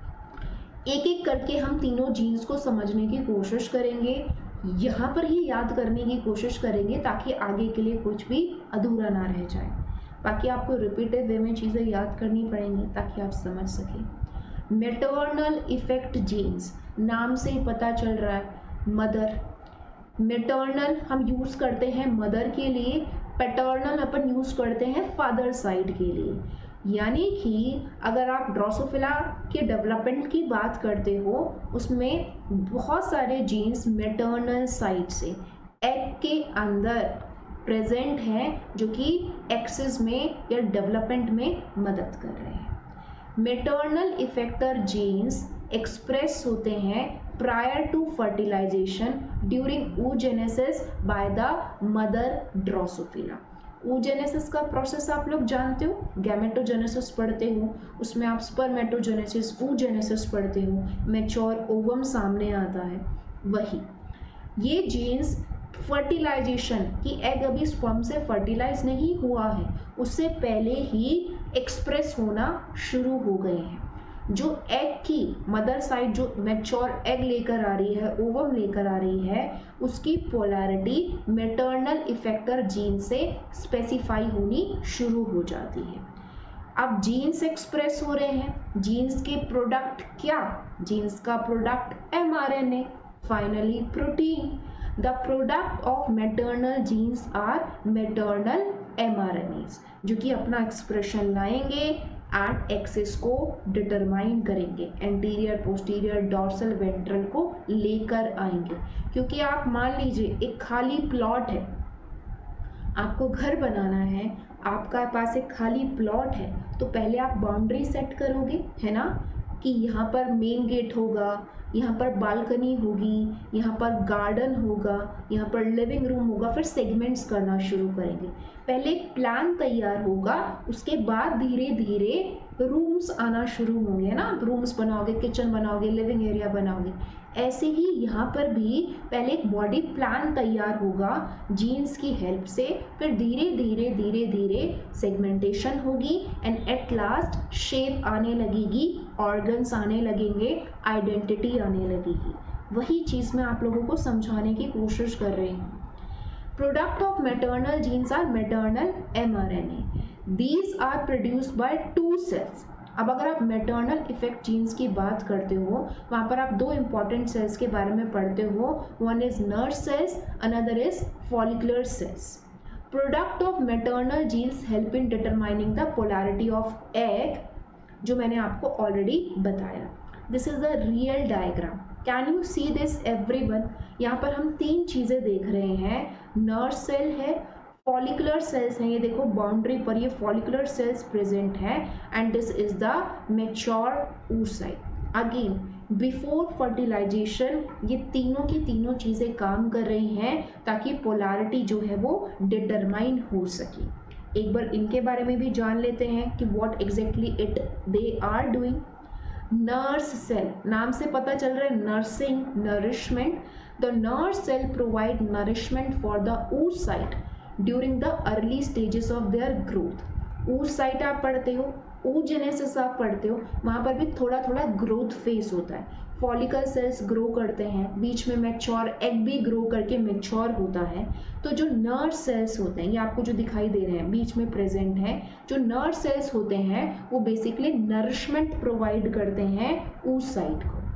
एक एक करके हम तीनों जीन्स को समझने की कोशिश करेंगे, यहाँ पर ही याद करने की कोशिश करेंगे ताकि आगे के लिए कुछ भी अधूरा ना रह जाए। बाकी आपको रिपीटेड वे में चीज़ें याद करनी पड़ेंगी ताकि आप समझ सकें। मैटरनल इफेक्ट जीन्स, नाम से ही पता चल रहा है मदर। मैटरनल हम यूज़ करते हैं मदर के लिए, पैटर्नल अपन यूज़ करते हैं फादर साइड के लिए। यानी कि अगर आप ड्रोसोफिला के डेवलपमेंट की बात करते हो, उसमें बहुत सारे जीन्स मैटरनल साइड से एग के अंदर प्रेजेंट हैं जो कि एक्सिस में या डेवलपमेंट में मदद कर रहे हैं। मैटरनल इफेक्टर जीन्स एक्सप्रेस होते हैं prior to fertilization during oogenesis by the mother Drosophila. oogenesis का प्रोसेस आप लोग जानते हो, गैमेटोजेनेसिस पढ़ते हो, उसमें आप स्पर्मेटोजेनेसिस, oogenesis पढ़ते हो, मैच्योर ओवम सामने आता है, वही। ये जीन्स फर्टिलाइजेशन की, एग अभी स्पर्म से फर्टिलाइज नहीं हुआ है, उससे पहले ही एक्सप्रेस होना शुरू हो गए हैं। जो एग की मदर साइड जो मैच्योर एग लेकर आ रही है, ओवम लेकर आ रही है, उसकी पोलैरिटी मैटरनल इफेक्टर जीन से स्पेसिफाई होनी शुरू हो जाती है। अब जीन्स एक्सप्रेस हो रहे हैं, जीन्स के प्रोडक्ट क्या? जीन्स का product mRNA, finally protein. The product of maternal genes are maternal mRNAs, जो कि अपना एक्सप्रेशन लाएंगे एंड एक्सिस को डिटरमाइन करेंगे, एंटीरियर, पोस्टीरियर, डॉर्सल, वेंट्रल को लेकर आएंगे। क्योंकि आप मान लीजिए एक खाली प्लॉट है, आपको घर बनाना है, आपका पास एक खाली प्लॉट है, तो पहले आप बाउंड्री सेट करोगे, है ना, कि यहाँ पर मेन गेट होगा, यहाँ पर बालकनी होगी, यहाँ पर गार्डन होगा, यहाँ पर लिविंग रूम होगा, फिर सेगमेंट्स करना शुरू करेंगे। पहले एक प्लान तैयार होगा, उसके बाद धीरे धीरे रूम्स आना शुरू होंगे, है ना। रूम्स बनाओगे, किचन बनाओगे, लिविंग एरिया बनाओगे। ऐसे ही यहाँ पर भी पहले एक बॉडी प्लान तैयार होगा जीन्स की हेल्प से, फिर धीरे धीरे धीरे धीरे सेगमेंटेशन होगी एंड एट लास्ट शेप आने लगेगी, ऑर्गन्स आने लगेंगे, आइडेंटिटी आने लगेगी। वही चीज़ मैं आप लोगों को समझाने की कोशिश कर रही हूँ। Product of maternal genes are maternal mRNA. These are produced by 2 cells. अब अगर आप मैटरनल इफेक्ट जीन्स की बात करते हो, वहाँ पर आप 2 इंपॉर्टेंट सेल्स के बारे में पढ़ते हो। One is nerve cells, another is follicular cells. Product of maternal genes help in determining the polarity of egg, जो मैंने आपको ऑलरेडी बताया। This is the real diagram. Can you see this everyone? यहाँ पर हम 3 चीज़ें देख रहे हैं। नर्व सेल है, फॉलिकुलर सेल्स हैं, ये देखो बाउंड्री पर ये फॉलिकुलर सेल्स प्रेजेंट हैं, and this is the mature oocyte। Again before fertilization ये तीनों की तीनों चीज़ें काम कर रही हैं ताकि पोलैरिटी जो है वो डिटरमाइन हो सके। एक बार इनके बारे में भी जान लेते हैं कि what exactly it they are doing. Nurse cell, नाम से पता चल रहा है nursing, nourishment. The nurse cell provide nourishment for the oocyte during the early stages of their growth. oocyte आप पढ़ते हो, oogenesis आप पढ़ते हो, वहाँ पर भी थोड़ा थोड़ा ग्रोथ फेज होता है। फॉलिकल सेल्स ग्रो करते हैं, बीच में मैच्योर एग भी ग्रो करके मैच्योर होता है। तो जो नर्व सेल्स होते हैं, ये आपको जो दिखाई दे रहे हैं बीच में प्रेजेंट हैं, जो नर्व सेल्स होते हैं वो बेसिकली नरिशमेंट प्रोवाइड करते हैं oocyte को।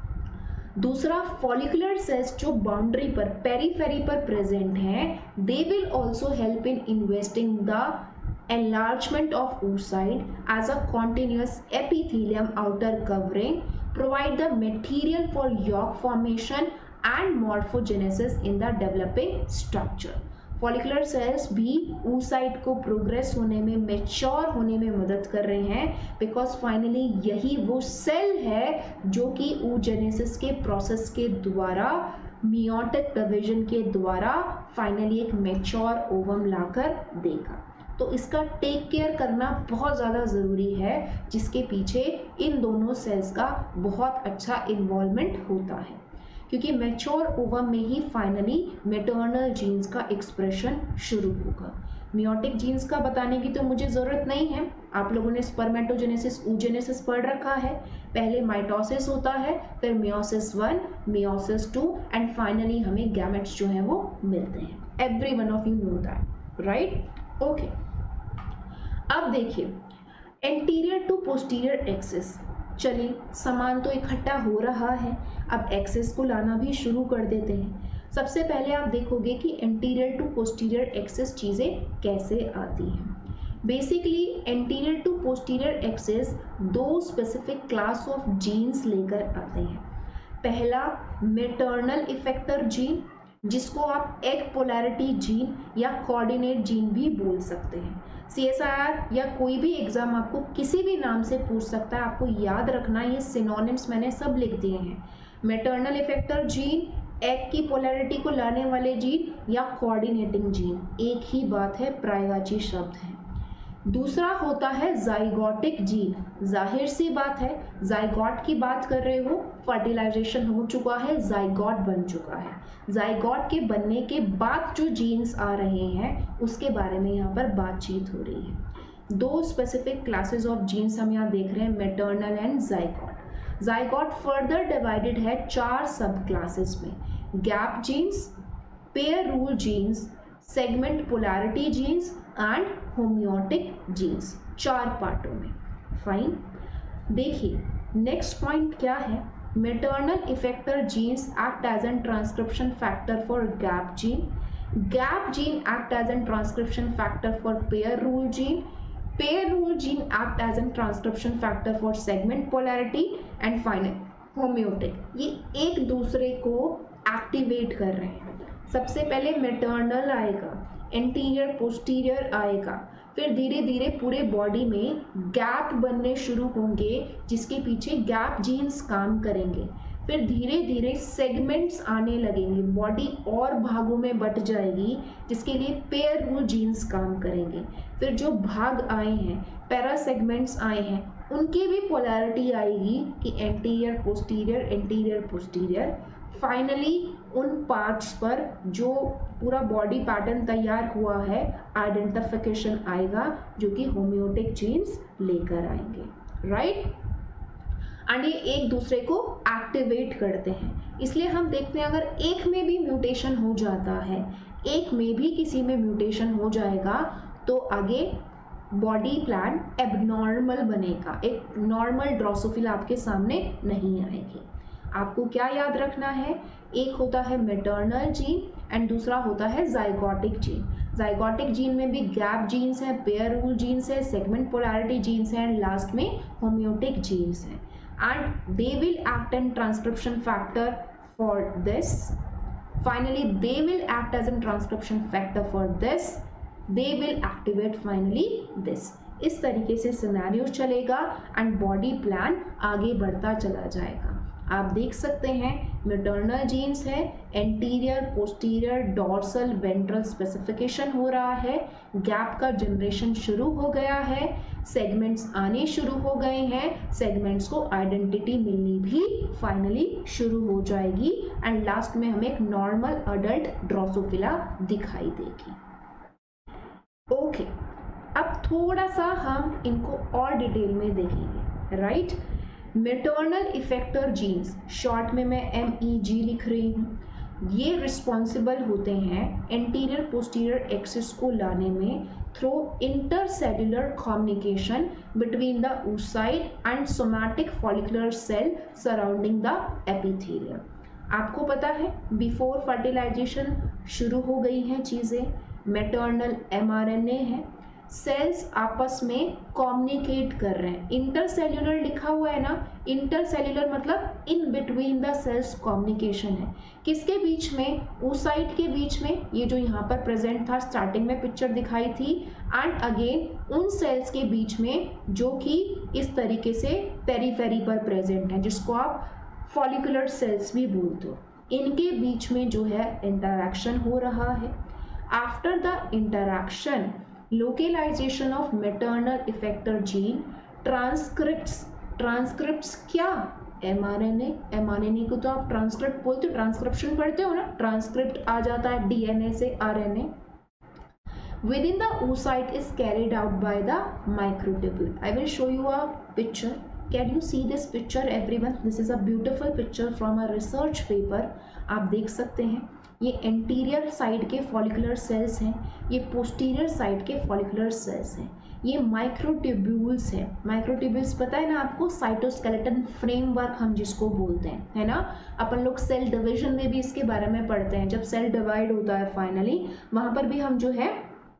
दूसरा, फॉलिकुलर सेल्स जो बाउंड्री पर, पेरीफेरी पर प्रेजेंट हैं, they will also help in investing the enlargement of oocyte as a continuous epithelium outer covering, provide the material for yolk formation and morphogenesis in the developing structure. Follicular cells भी oocyte को progress होने में, mature होने में मदद कर रहे हैं, बिकॉज फाइनली यही वो सेल है जो कि oogenesis के प्रोसेस के द्वारा, मियोटिक डिवीजन के द्वारा फाइनली एक मेच्योर ओवम लाकर देगा। तो इसका टेक केयर करना बहुत ज़्यादा ज़रूरी है, जिसके पीछे इन दोनों सेल्स का बहुत अच्छा इन्वॉल्वमेंट होता है, क्योंकि मैच्योर ओवम में ही फाइनली मैटरनल जीन्स का एक्सप्रेशन शुरू होगा। मियोटिक जीन्स का बताने की तो मुझे ज़रूरत नहीं है, आप लोगों ने स्पर्मेटोजेनेसिस, oogenesis पढ़ रखा है। पहले माइटोसिस होता है, फिर मियोसिस 1, मियोसिस 2 एंड फाइनली हमें गैमेट्स जो हैं वो मिलते हैं। Every one of you know that, right? Okay, अब देखिए एंटीरियर टू पोस्टीरियर एक्सिस। चलिए, सामान तो इकट्ठा हो रहा है, अब एक्सिस को लाना भी शुरू कर देते हैं। सबसे पहले आप देखोगे कि एंटीरियर टू पोस्टीरियर एक्सिस चीज़ें कैसे आती हैं। Basically anterior to posterior axis 2 specific class of genes लेकर आते हैं। पहला, मैटरनल इफेक्टर जीन, जिसको आप एग पोलैरिटी जीन या कोऑर्डिनेट जीन भी बोल सकते हैं। CSIR या कोई भी एग्जाम आपको किसी भी नाम से पूछ सकता है, आपको याद रखना, ये सिनोनिम्स मैंने सब लिख दिए हैं। मैटरनल इफेक्टर जीन, एग की पोलैरिटी को लाने वाले जीन या कोऑर्डिनेटिंग जीन, एक ही बात है, पर्यायवाची शब्द है। दूसरा होता है जाइगोटिक जीन। जाहिर सी बात है, जाइगोट की बात कर रहे हो, फर्टिलाइजेशन हो चुका है, जाइगोट बन चुका है। जाइगोट के बनने के बाद जो जीन्स आ रहे हैं उसके बारे में यहाँ पर बातचीत हो रही है। 2 स्पेसिफिक क्लासेस ऑफ जीन्स हम यहाँ देख रहे हैं, maternal and zygote. Zygote further divided है 4 सब क्लासेस में, gap genes, pair rule genes, segment polarity genes and homeotic genes, 4 पार्टों में। फाइन, देखिए नेक्स्ट पॉइंट क्या है। Maternal effector genes act as an transcription factor for gap gene, gap gene act as an transcription factor for pair rule gene, pair rule gene act as an transcription factor for segment polarity and final homeotic. ये एक दूसरे को activate कर रहे हैं। सबसे पहले maternal आएगा, एंटीरियर पोस्टीरियर आएगा, फिर धीरे धीरे पूरे बॉडी में गैप बनने शुरू होंगे, जिसके पीछे गैप जीन्स काम करेंगे। फिर धीरे धीरे सेगमेंट्स आने लगेंगे, बॉडी और भागों में बट जाएगी, जिसके लिए पेयर रूल जीन्स काम करेंगे। फिर जो भाग आए हैं, पैरा सेगमेंट्स आए हैं, उनकी भी पोलैरिटी आएगी कि एंटीरियर पोस्टीरियर। फाइनली उन पार्ट्स पर जो पूरा बॉडी पैटर्न तैयार हुआ है, आइडेंटिफिकेशन आएगा, जो कि होम्योटिक जीन्स लेकर आएंगे, राइट। एंड ये एक दूसरे को एक्टिवेट करते हैं। इसलिए हम देखते हैं अगर एक में भी म्यूटेशन हो जाता है, एक में भी किसी में म्यूटेशन हो जाएगा, तो आगे बॉडी प्लान एबनॉर्मल बनेगा, एक नॉर्मल ड्रोसोफिला आपके सामने नहीं आएगी। आपको क्या याद रखना है, एक होता है मैटरनल जीन एंड दूसरा होता है जाइगोटिक जीन। जाइगोटिक जीन में भी गैप जीन्स है, पेयर रूल जीन्स है, सेगमेंट पोलैरिटी जीन्स है, एंड लास्ट में होम्योटिक जीन्स है। And they will act as transcription factor for this. Finally, they will act as a transcription factor for this. They will activate finally this. इस तरीके से scenario चलेगा and body plan आगे बढ़ता चला जाएगा। आप देख सकते हैं मैटरनल जीन्स है, anterior posterior dorsal ventral specification हो रहा है, गैप का जनरेशन शुरू हो गया है, सेगमेंट्स आने शुरू हो गए हैं, सेगमेंट्स को आइडेंटिटी मिलनी भी फाइनली शुरू हो जाएगी एंड लास्ट में हमें एक नॉर्मल अडल्ट ड्रोसोफिला दिखाई देगी। ओके, अब थोड़ा सा हम इनको और डिटेल में देखेंगे, right. Maternal effector genes, short में मैं MEG लिख रही हूँ, ये रिस्पॉन्सिबल होते हैं एंटीरियर पोस्टीरियर एक्सिस को लाने में through intercellular communication between the oocyte and somatic follicular cell surrounding the epithelium. आपको पता है बिफोर फर्टिलाइजेशन शुरू हो गई हैं चीज़ें, मैटरनल mRNA है, सेल्स आपस में कम्युनिकेट कर रहे हैं। इंटरसेल्युलर लिखा हुआ है ना, इंटरसेल्युलर मतलब in between the cells communication है। किसके बीच में, oocyte के बीच में, ये जो यहाँ पर प्रेजेंट था, स्टार्टिंग में पिक्चर दिखाई थी, एंड अगेन उन सेल्स के बीच में जो कि इस तरीके से पेरीफेरी पर प्रेजेंट है, जिसको आप फॉलिकुलर सेल्स भी बोलते हो, इनके बीच में जो है इंटरैक्शन हो रहा है। After the interaction, localization of maternal effector gene transcripts क्या, mRNA को तो आप ट्रांसक्रिप्ट बोलते हो, ट्रांसक्रिप्शन पढ़ते हो ना, ट्रांसक्रिप्ट आ जाता है DNA से RNA। Within the oocyte is carried out by the microtubule. I will show you a picture. Can you see this picture everyone? This is a beautiful picture from a research paper. आप देख सकते हैं ये anterior side के follicular cells हैं, ये posterior side के follicular cells हैं, ये माइक्रोट्यूब्यूल्स हैं। माइक्रोट्यूब्यूल्स पता है ना आपको, साइटोस्केलेटन फ्रेमवर्क हम जिसको बोलते हैं, है ना। अपन लोग सेल डिवीजन में भी इसके बारे में पढ़ते हैं, जब सेल डिवाइड होता है फाइनली, वहाँ पर भी हम जो है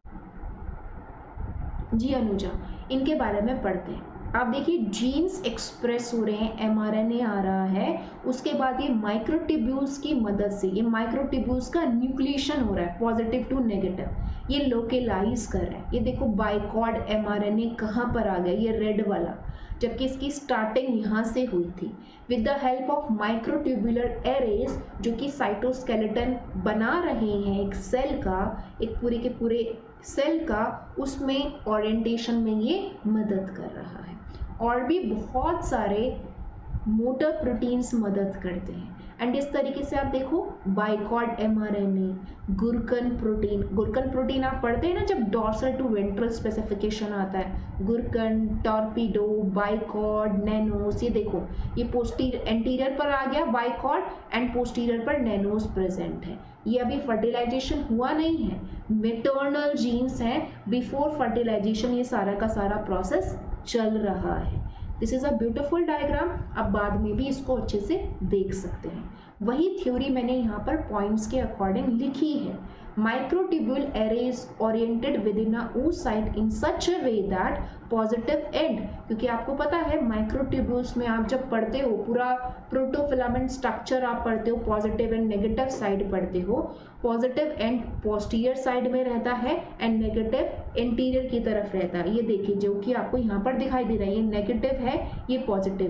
जी अनुजा इनके बारे में पढ़ते हैं। आप देखिए जीन्स एक्सप्रेस हो रहे हैं, mRNA आ रहा है, उसके बाद ये माइक्रोट्यूब्यूल्स की मदद से, ये माइक्रोट्यूब्यूल्स का न्यूक्लिएशन हो रहा है पॉजिटिव टू नेगेटिव, ये लोकेलाइज कर रहा है। ये देखो बाइकॉर्ड mRNA कहाँ पर आ गया, ये रेड वाला, जबकि इसकी स्टार्टिंग यहाँ से हुई थी। With the help of microtubular arrays, जो कि साइटोस्केलेटन बना रहे हैं एक सेल का, एक पूरे के पूरे सेल का, उसमें ओरिएंटेशन में ये मदद कर रहा है। और भी बहुत सारे मोटर प्रोटीन्स मदद करते हैं। एंड इस तरीके से आप देखो बाइकॉर्ड mRNA, गुरकन प्रोटीन आप पढ़ते हैं ना जब डॉर्सल टू वेंट्रल स्पेसिफिकेशन आता है, गुरकन, टॉर्पीडो, बाइकॉर्ड, नैनोस, ये देखो ये एंटीरियर पर आ गया बाइकॉर्ड एंड पोस्टीरियर पर नैनोस प्रेजेंट है। ये अभी फर्टिलाइजेशन हुआ नहीं है, मैटरनल जीन्स हैं, बिफोर फर्टिलाइजेशन ये सारा का सारा प्रोसेस चल रहा है। This is a beautiful diagram, आप बाद में भी इसको अच्छे से देख सकते हैं। वही थ्योरी मैंने यहाँ पर पॉइंट्स के अकॉर्डिंग लिखी है। Microtubule array is oriented within a oocyte in such a way that positive end, क्योंकि आपको पता है माइक्रोट्यूब्यूल्स में आप जब पढ़ते हो पूरा प्रोटोफिलामेंट स्ट्रक्चर आप पढ़ते हो, पॉजिटिव एंड नेगेटिव साइड पढ़ते हो, पॉजिटिव एंड पोस्टीरियर साइड में रहता है एंड नेगेटिव इंटीरियर की तरफ रहता है। ये देखिए जो कि आपको यहाँ पर दिखाई दे रहा है, ये नेगेटिव है, ये पॉजिटिव है।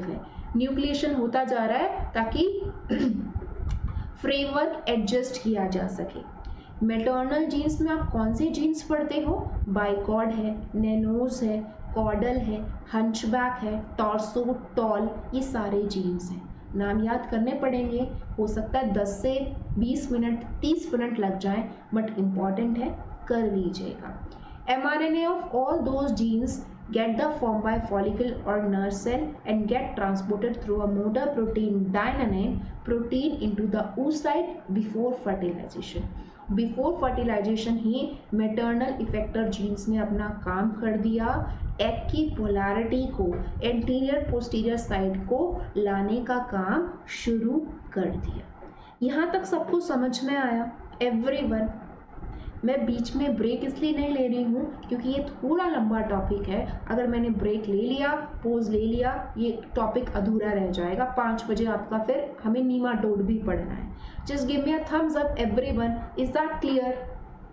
न्यूक्लिएशन होता जा रहा है ताकि फ्रेमवर्क एडजस्ट किया जा सके। मैटरनल जीन्स में आप कौन से जीन्स पढ़ते हो? बाइकॉर्ड है, नेनोज है, कॉर्डल है, हंचबैक है, टॉर्सो, टॉल, ये सारे जीन्स हैं। नाम याद करने पड़ेंगे, हो सकता है 10 से 20 मिनट 30 मिनट लग जाएं, बट इम्पॉर्टेंट है, कर लीजिएगा। mRNA of all those genes get the form by follicle or nerve cell and get transported through a motor protein dynein protein into the oocyte before fertilization. Before fertilization ही maternal effector genes ने अपना काम कर दिया, egg की polarity को anterior posterior side को लाने का काम शुरू कर दिया। यहाँ तक सबको समझ में आया एवरीवन? मैं बीच में ब्रेक इसलिए नहीं ले रही हूँ क्योंकि ये थोड़ा लंबा टॉपिक है। अगर मैंने ब्रेक ले लिया, पोज ले लिया, ये टॉपिक अधूरा रह जाएगा। 5 बजे आपका फिर हमें नीमाटोड भी पढ़ना है। Just give me a thumbs up everyone, is that clear?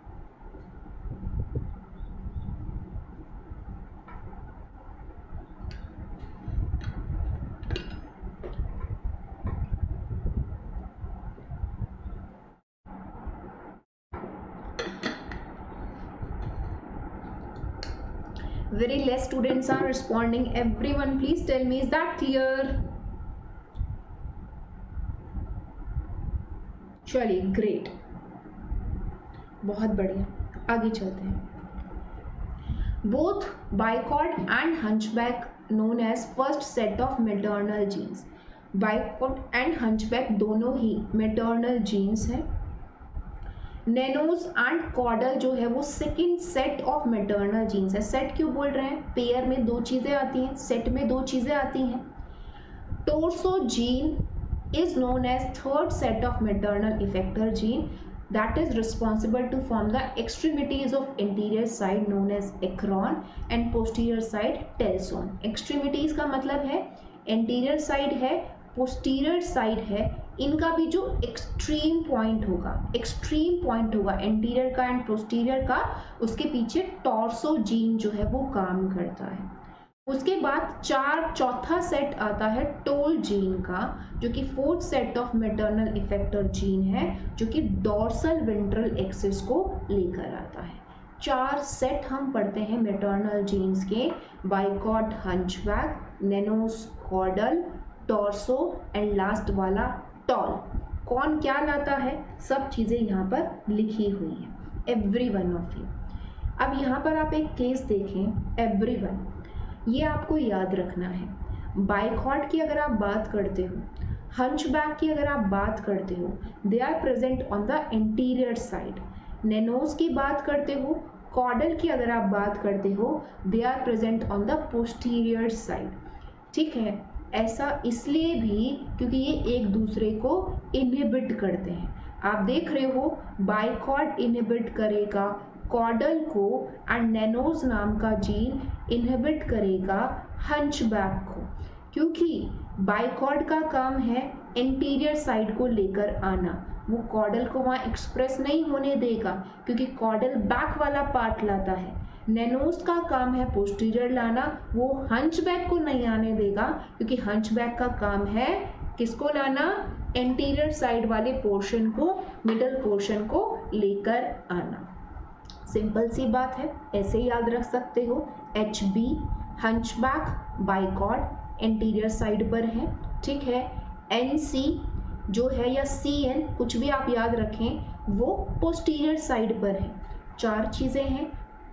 Very less students are responding. Everyone please tell me, is that clear? चलिए ग्रेट, बहुत बढ़िया, आगे चलते हैं। Both bicoid and hunchback known as first set of maternal genes. Bicoid and hunchback दोनों ही maternal genes हैं। नेनोज and chordal जो है वो second set of maternal genes है। सेट क्यों बोल रहे हैं? पेयर में 2 चीज़ें आती हैं, सेट में 2 चीज़ें आती हैं। Torso gene is known as third set of maternal effector gene that is responsible to form the extremities of anterior side known as acron and posterior side telson. extremities का मतलब है anterior side है, posterior side है, इनका भी जो extreme point होगा anterior का एंड पोस्टीरियर का, उसके पीछे टॉर्सो जीन जो है वो काम करता है। उसके बाद चौथा सेट आता है टोल जीन का, जो कि fourth set of maternal effector gene है, जो कि डॉर्सल वेंट्रल एक्सिस को लेकर आता है। 4 सेट हम पढ़ते हैं मैटरनल जीन्स के, bicoid, hunchback, nanos, caudal, torso and last वाला टॉल। कौन क्या लाता है, सब चीज़ें यहाँ पर लिखी हुई हैं, एवरी वन ऑफ यू। अब यहाँ पर आप एक केस देखें एवरीवन, ये आपको याद रखना है। बाइकॉर्ड की अगर आप बात करते हो, हंचबैक की अगर आप बात करते हो, they are present on the interior side. Nanos की बात करते हो, कॉर्डल की अगर आप बात करते हो, they are present on the posterior side. ठीक है, ऐसा इसलिए भी क्योंकि ये एक दूसरे को इनहिबिट करते हैं। आप देख रहे हो बाइकॉर्ड इनहिबिट करेगा कॉर्डल को एंड नेनोज नाम का जीन इनहिबिट करेगा हंचबैक को, क्योंकि बाइकॉर्ड का काम है इंटीरियर साइड को लेकर आना, वो कॉर्डल को वहाँ एक्सप्रेस नहीं होने देगा क्योंकि कॉर्डल बैक वाला पार्ट लाता है। नेनोज का काम है पोस्टीरियर लाना, वो हंचबैक को नहीं आने देगा क्योंकि हंचबैक का काम है किसको लाना, इंटीरियर साइड वाले पोर्शन को, मिडल पोर्शन को लेकर आना। सिंपल सी बात है, ऐसे याद रख सकते हो। HB hunchback, bicoid anterior side पर है, ठीक है। NC जो है या CN कुछ भी आप याद रखें, वो पोस्टीरियर साइड पर है। 4 चीज़ें हैं,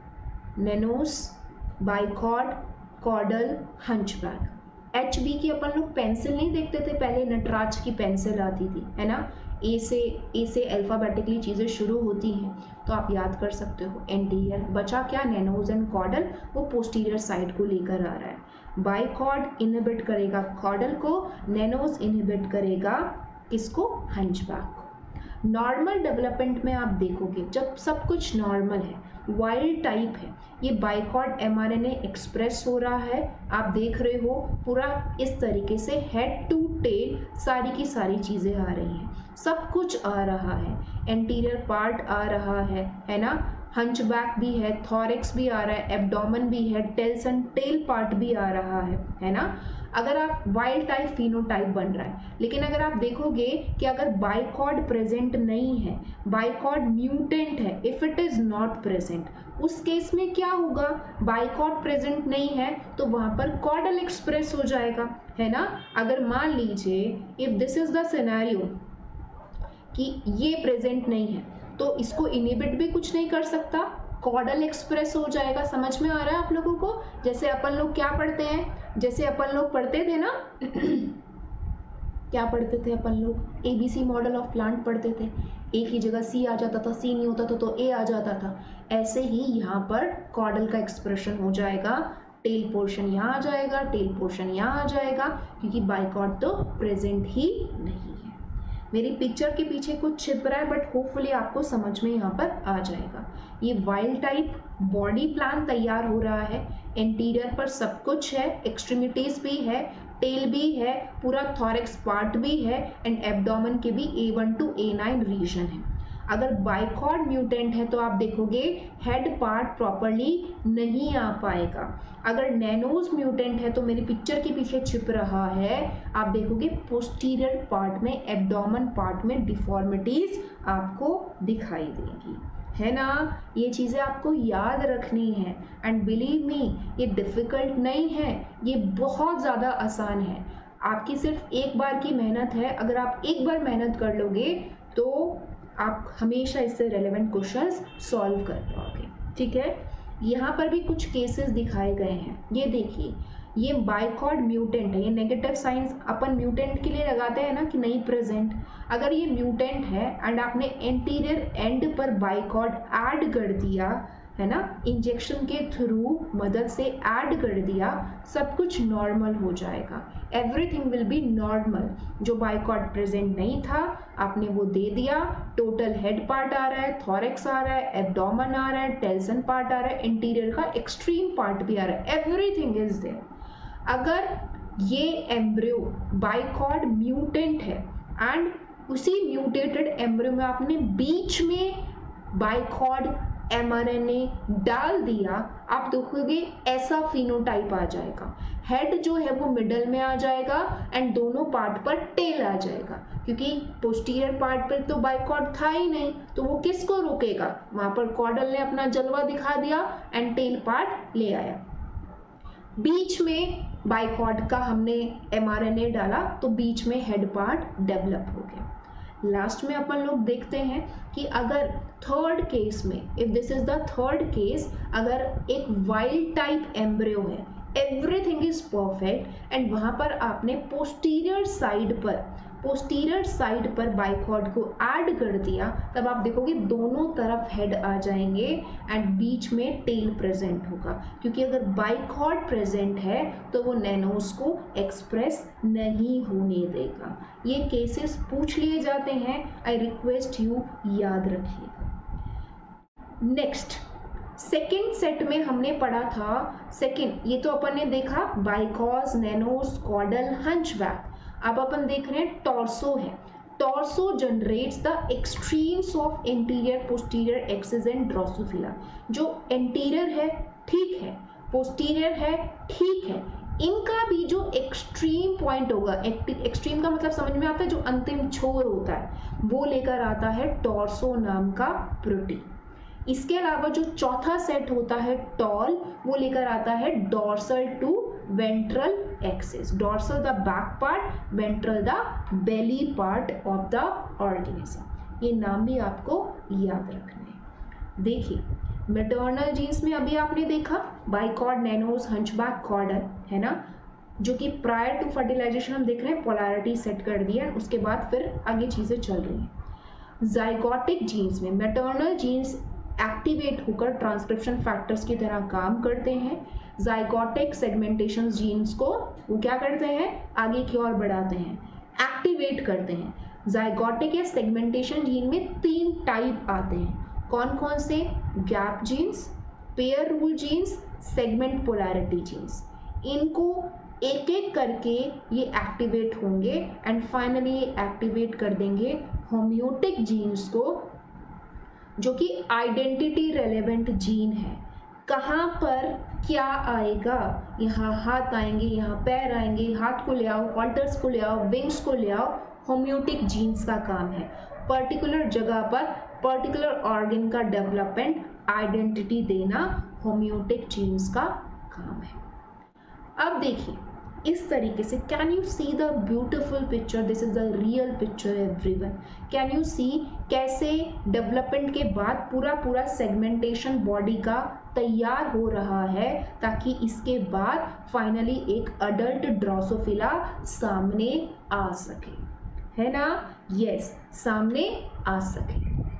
nanos, bicoid, caudal, hunchback. HB की अपन लोग पेंसिल नहीं देखते थे पहले, नटराज की पेंसिल आती थी, है ना। ए से अल्फ़ाबेटिकली चीज़ें शुरू होती हैं, तो आप याद कर सकते हो। एंटीरियर बचा क्या, नेनोज एंड कॉर्डल, वो पोस्टीरियर साइड को लेकर आ रहा है। बाइकॉर्ड इनहिबिट करेगा कॉर्डल को, नेनोज इनहिबिट करेगा किसको, हंचबैक को। नॉर्मल डेवलपमेंट में आप देखोगे जब सब कुछ नॉर्मल है, वाइल्ड टाइप है, ये बाइकॉर्ड mRNA एक्सप्रेस हो रहा है, आप देख रहे हो पूरा इस तरीके से हेड टू टेल सारी की सारी चीज़ें आ रही हैं, सब कुछ आ रहा है, एंटीरियर पार्ट आ रहा है ना, हंचबैक भी है, थॉरेक्स भी आ रहा है, एब्डोमेन भी है, टेल्सन टेल पार्ट भी आ रहा है ना। अगर आप वाइल्ड टाइप फिनोटाइप बन रहा है, लेकिन अगर आप देखोगे कि अगर बाइकॉर्ड प्रेजेंट नहीं है, बाइकॉर्ड म्यूटेंट है, if it is not present, उस केस में क्या होगा, बाइकॉर्ड प्रेजेंट नहीं है तो वहां पर कॉर्डल एक्सप्रेस हो जाएगा, है ना। अगर मान लीजिए if this is the scenario कि ये प्रेजेंट नहीं है तो इसको इनिबिट भी कुछ नहीं कर सकता, कॉर्डल एक्सप्रेस हो जाएगा। समझ में आ रहा है आप लोगों को। जैसे अपन लोग क्या पढ़ते हैं, जैसे अपन लोग पढ़ते थे ना क्या पढ़ते थे अपन लोग, एबीसी मॉडल ऑफ प्लांट पढ़ते थे, एक ही जगह सी आ जाता था, सी नहीं होता था तो ए आ जाता था। ऐसे ही यहाँ पर कॉर्डल का एक्सप्रेशन हो जाएगा, टेल पोर्शन यहाँ आ जाएगा, टेल पोर्शन यहाँ आ जाएगा, क्योंकि बाइकॉर्ड तो प्रेजेंट ही नहीं है। मेरी पिक्चर के पीछे कुछ छिप रहा है बट होपफुली आपको समझ में यहाँ पर आ जाएगा। ये वाइल्ड टाइप बॉडी प्लान तैयार हो रहा है, इंटीरियर पर सब कुछ है, एक्सट्रीमिटीज भी है, टेल भी है, पूरा थॉरेक्स पार्ट भी है एंड एब्डोमेन के भी A1 to A9 रीजन है। अगर बाइकॉर्ड म्यूटेंट है तो आप देखोगे हेड पार्ट प्रॉपरली नहीं आ पाएगा। अगर नैनोज म्यूटेंट है तो मेरी पिक्चर के पीछे छिप रहा है, आप देखोगे पोस्टीरियर पार्ट में, एब्डोमेन पार्ट में डिफॉर्मिटीज आपको दिखाई देगी, है ना। ये चीज़ें आपको याद रखनी है एंड बिलीव मी ये डिफ़िकल्ट नहीं है, ये बहुत ज़्यादा आसान है। आपकी सिर्फ एक बार की मेहनत है, अगर आप एक बार मेहनत कर लोगे तो आप हमेशा इससे रेलेवेंट क्वेश्चंस सॉल्व कर पाओगे, ठीक है। यहाँ पर भी कुछ केसेस दिखाए गए हैं, ये देखिए, ये बाइकॉर्ड म्यूटेंट है, ये नेगेटिव साइंस अपन म्यूटेंट के लिए लगाते हैं ना कि नहीं प्रेजेंट। अगर ये म्यूटेंट है एंड आपने एंटीरियर एंड पर बाइकॉर्ड ऐड कर दिया, है ना, इंजेक्शन के थ्रू मदद से ऐड कर दिया, सब कुछ नॉर्मल हो जाएगा, एवरीथिंग विल बी नॉर्मल। जो बाइकॉर्ड प्रेजेंट नहीं था आपने वो दे दिया, टोटल हेड पार्ट आ रहा है, थॉरेक्स आ रहा है, एब्डोमेन आ रहा है, टेल्सन पार्ट आ रहा है, इंटीरियर का एक्सट्रीम पार्ट भी आ रहा है, एवरीथिंग इज देयर। अगर ये एम्ब्रियो बाइकॉर्ड म्यूटेंट है एंड उसी म्यूटेटेड एम्ब्रियो में आपने बीच में बाइकॉर्ड mRNA डाल दिया, आप देखोगे ऐसा फिनोटाइप आ जाएगा। हेड जो है वो मिडल में आ जाएगा एंड दोनों पार्ट पर टेल आ जाएगा, क्योंकि पोस्टीरियर पार्ट पर तो बाइकॉर्ड था ही नहीं, तो वो किसको रोकेगा, वहां पर कॉर्डल ने अपना जलवा दिखा दिया एंड टेल पार्ट ले आया। बीच में बाइकॉर्ड का हमने mRNA डाला तो बीच में हेड पार्ट डेवलप हो गया। लास्ट में अपन लोग देखते हैं कि अगर थर्ड केस में, if this is the third case, अगर एक वाइल्ड टाइप एम्ब्रियो है, एवरीथिंग इज परफेक्ट एंड वहां पर आपने पोस्टीरियर साइड पर बाइकॉर्ड को ऐड कर दिया, तब आप देखोगे दोनों तरफ हेड आ जाएंगे एंड बीच में टेल प्रेजेंट होगा, क्योंकि अगर बाइकॉर्ड प्रेजेंट है तो वो नैनोज को एक्सप्रेस नहीं होने देगा। ये केसेस पूछ लिए जाते हैं, आई रिक्वेस्ट यू याद रखिएगा। नेक्स्ट सेकेंड सेट में हमने पढ़ा था, सेकेंड ये तो अपन ने देखा बाइकॉज, नैनोज, कॉर्डल, हंचबैक। अब अपन देख रहे हैं टॉर्सो है। Torso generates the extremes of interior, posterior axis and Drosophila. जो इंटीरियर है ठीक है, पोस्टीरियर है ठीक है, इनका भी जो एक्सट्रीम पॉइंट होगा, एक्सट्रीम का मतलब समझ में आता है, जो अंतिम छोर होता है, वो लेकर आता है टॉर्सो नाम का प्रोटीन। इसके अलावा जो चौथा सेट होता है टॉल, वो लेकर आता है dorsal to ventral axis, dorsal the back part, ventral the belly part of the organism. ये नाम भी आपको याद रखना है। देखिए मैटरनल जीन्स में अभी आपने देखा बाइकॉर्ड, नैनोज, हंचबैक, कॉर्डल, है ना, जो कि प्रायर टू फर्टिलाइजेशन हम देख रहे हैं पोलैरिटी सेट कर दिया, उसके बाद फिर आगे चीजें चल रही हैं। जाइगोटिक जीन्स में मैटरनल जीन्स एक्टिवेट होकर ट्रांसक्रिप्शन फैक्टर्स की तरह काम करते हैं। जाइगोटिक सेगमेंटेशन जीन्स को वो क्या करते हैं, आगे की ओर बढ़ाते हैं, एक्टिवेट करते हैं। जाइगोटिक या सेगमेंटेशन जीन में 3 टाइप आते हैं, कौन कौन से, gap genes, pair rule genes, segment polarity genes. इनको एक एक करके ये एक्टिवेट होंगे एंड फाइनली ये एक्टिवेट कर देंगे होम्योटिक जीन्स को, जो कि आइडेंटिटी रेलेवेंट जीन है। कहाँ पर क्या आएगा, यहाँ हाथ आएंगे, यहाँ पैर आएंगे, हाथ को ले आओ, हॉल्टर्स को ले आओ, विंग्स को ले आओ, होम्योटिक जीन्स का काम है। पर्टिकुलर जगह पर पर्टिकुलर ऑर्गन का डेवलपमेंट, आइडेंटिटी देना होम्योटिक जीन्स का काम है। अब देखिए इस तरीके से, can you see the beautiful picture, this is the real picture everyone. Can you see कैसे डेवलपमेंट के बाद पूरा सेगमेंटेशन बॉडी का तैयार हो रहा है, ताकि इसके बाद फाइनली एक अडल्ट ड्रोसोफिला सामने आ सके, है ना? यस, सामने आ सके।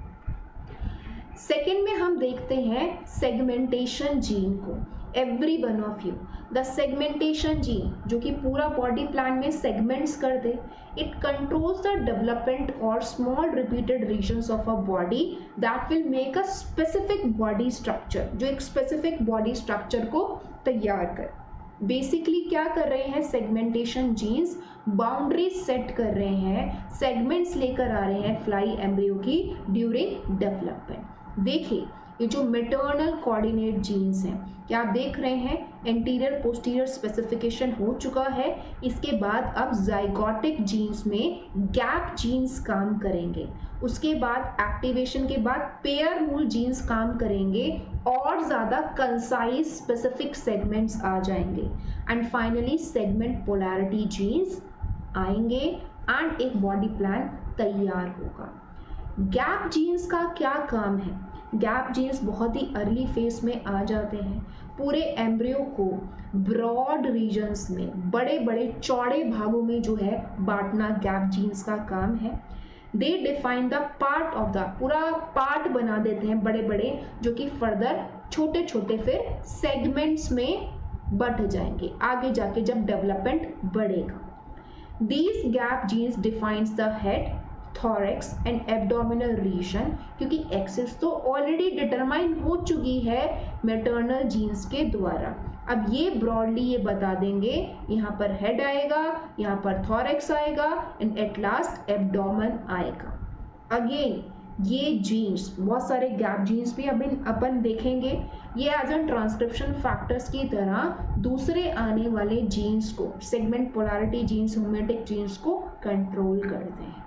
सेकेंड में हम देखते हैं सेगमेंटेशन जीन को। Every one of you, the segmentation gene जो कि पूरा बॉडी प्लान में सेगमेंट्स कर दे, इट कंट्रोल्स द डेवलपमेंट और small repeated regions of a body that will make a specific body structure, जो एक स्पेसिफिक बॉडी स्ट्रक्चर को तैयार कर। बेसिकली क्या कर रहे हैं सेगमेंटेशन जीन्स, बाउंड्री सेट कर रहे हैं, सेगमेंट्स लेकर आ रहे हैं फ्लाई एम्ब्रियो की ड्यूरिंग डेवलपमेंट। देखिए ये जो मैटरनल कोऑर्डिनेट जीन्स हैं, क्या आप देख रहे हैं एंटीरियर पोस्टीरियर स्पेसिफिकेशन हो चुका है। इसके बाद अब जाइगोटिक जीन्स में गैप जीन्स काम करेंगे, उसके बाद एक्टिवेशन के बाद पेयर मूल जीन्स काम करेंगे और ज़्यादा कंसाइज स्पेसिफिक सेगमेंट्स आ जाएंगे and finally segment polarity genes आएंगे एंड एक बॉडी प्लान तैयार होगा। गैप जीन्स का क्या काम है? गैप जीन्स बहुत ही अर्ली फेज में आ जाते हैं, पूरे एम्ब्रियो को ब्रॉड रीजन्स में, बड़े बड़े चौड़े भागों में जो है बांटना गैप जीन्स का काम है। They define the part of the, पूरा पार्ट बना देते हैं बड़े बड़े, जो कि फर्दर छोटे छोटे फिर सेगमेंट्स में बट जाएंगे आगे जाके जब डेवलपमेंट बढ़ेगा। These gap genes defines the head, thorax and abdominal region, क्योंकि एक्सिस तो ऑलरेडी डिटरमाइन हो चुकी है मैटरनल जीन्स के द्वारा। अब ये ब्रॉडली ये बता देंगे, यहाँ पर हेड आएगा, यहाँ पर थॉरेक्स आएगा एंड एट लास्ट एब्डोमेन आएगा। अगेन ये जीन्स, बहुत सारे गैप जीन्स भी अपन देखेंगे, ये एज एन ट्रांसक्रिप्शन फैक्टर्स की तरह दूसरे आने वाले जीन्स को, segment polarity genes, homeotic genes को कंट्रोल करते हैं।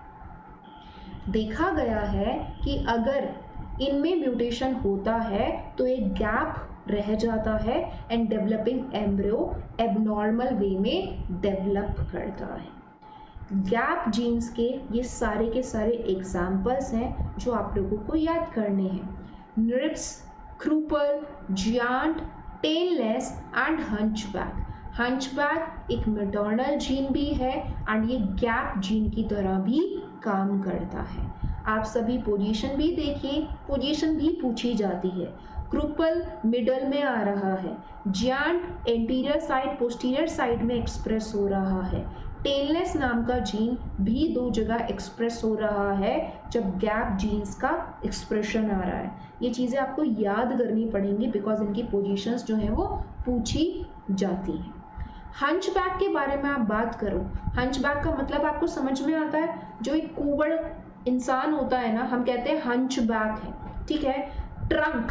देखा गया है कि अगर इनमें म्यूटेशन होता है तो एक गैप रह जाता है and developing embryo abnormal way में डेवलप करता है। गैप जीन्स के ये सारे के सारे एग्जाम्पल्स हैं जो आप लोगों को याद करने हैं। Knirps, kruppel, giant, tailless and hunchback. Hunchback एक मैटरनल जीन भी है एंड ये गैप जीन की तरह भी काम करता है। आप सभी पोजीशन भी देखिए, पोजीशन भी पूछी जाती है। क्रूपल मिडल में आ रहा है, giant anterior side posterior side में एक्सप्रेस हो रहा है, टेललेस नाम का जीन भी दो जगह एक्सप्रेस हो रहा है जब गैप जीन्स का एक्सप्रेशन आ रहा है। ये चीज़ें आपको याद करनी पड़ेंगी बिकॉज इनकी पोजीशंस जो हैं वो पूछी जाती हैं। हंचबैक के बारे में आप बात करो, हंचबैक का मतलब आपको समझ में आता है, जो एक कुबड़ इंसान होता है ना, हम कहते हैं हंचबैक है, ठीक है। ट्रंक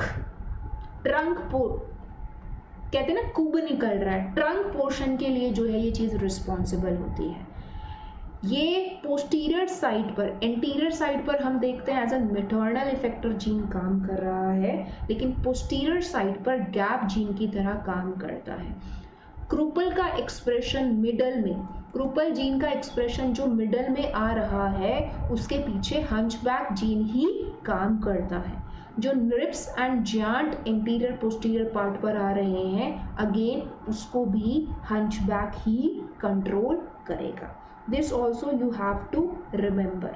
कहते हैं ना, कुब निकल रहा है, ट्रंक पोर्शन के लिए जो है ये चीज़ रिस्पॉन्सिबल होती है। ये पोस्टीरियर साइड पर, एंटीरियर साइड पर हम देखते हैं as a maternal effector gene काम कर रहा है, लेकिन पोस्टीरियर साइड पर गैप जीन की तरह काम करता है। क्रूपल का एक्सप्रेशन मिडल में, क्रूपल जीन का एक्सप्रेशन जो मिडल में आ रहा है उसके पीछे हंचबैक जीन ही काम करता है। जो knirps and giant interior posterior part पर आ रहे हैं, अगेन उसको भी हंचबैक ही कंट्रोल करेगा। This also you have to remember.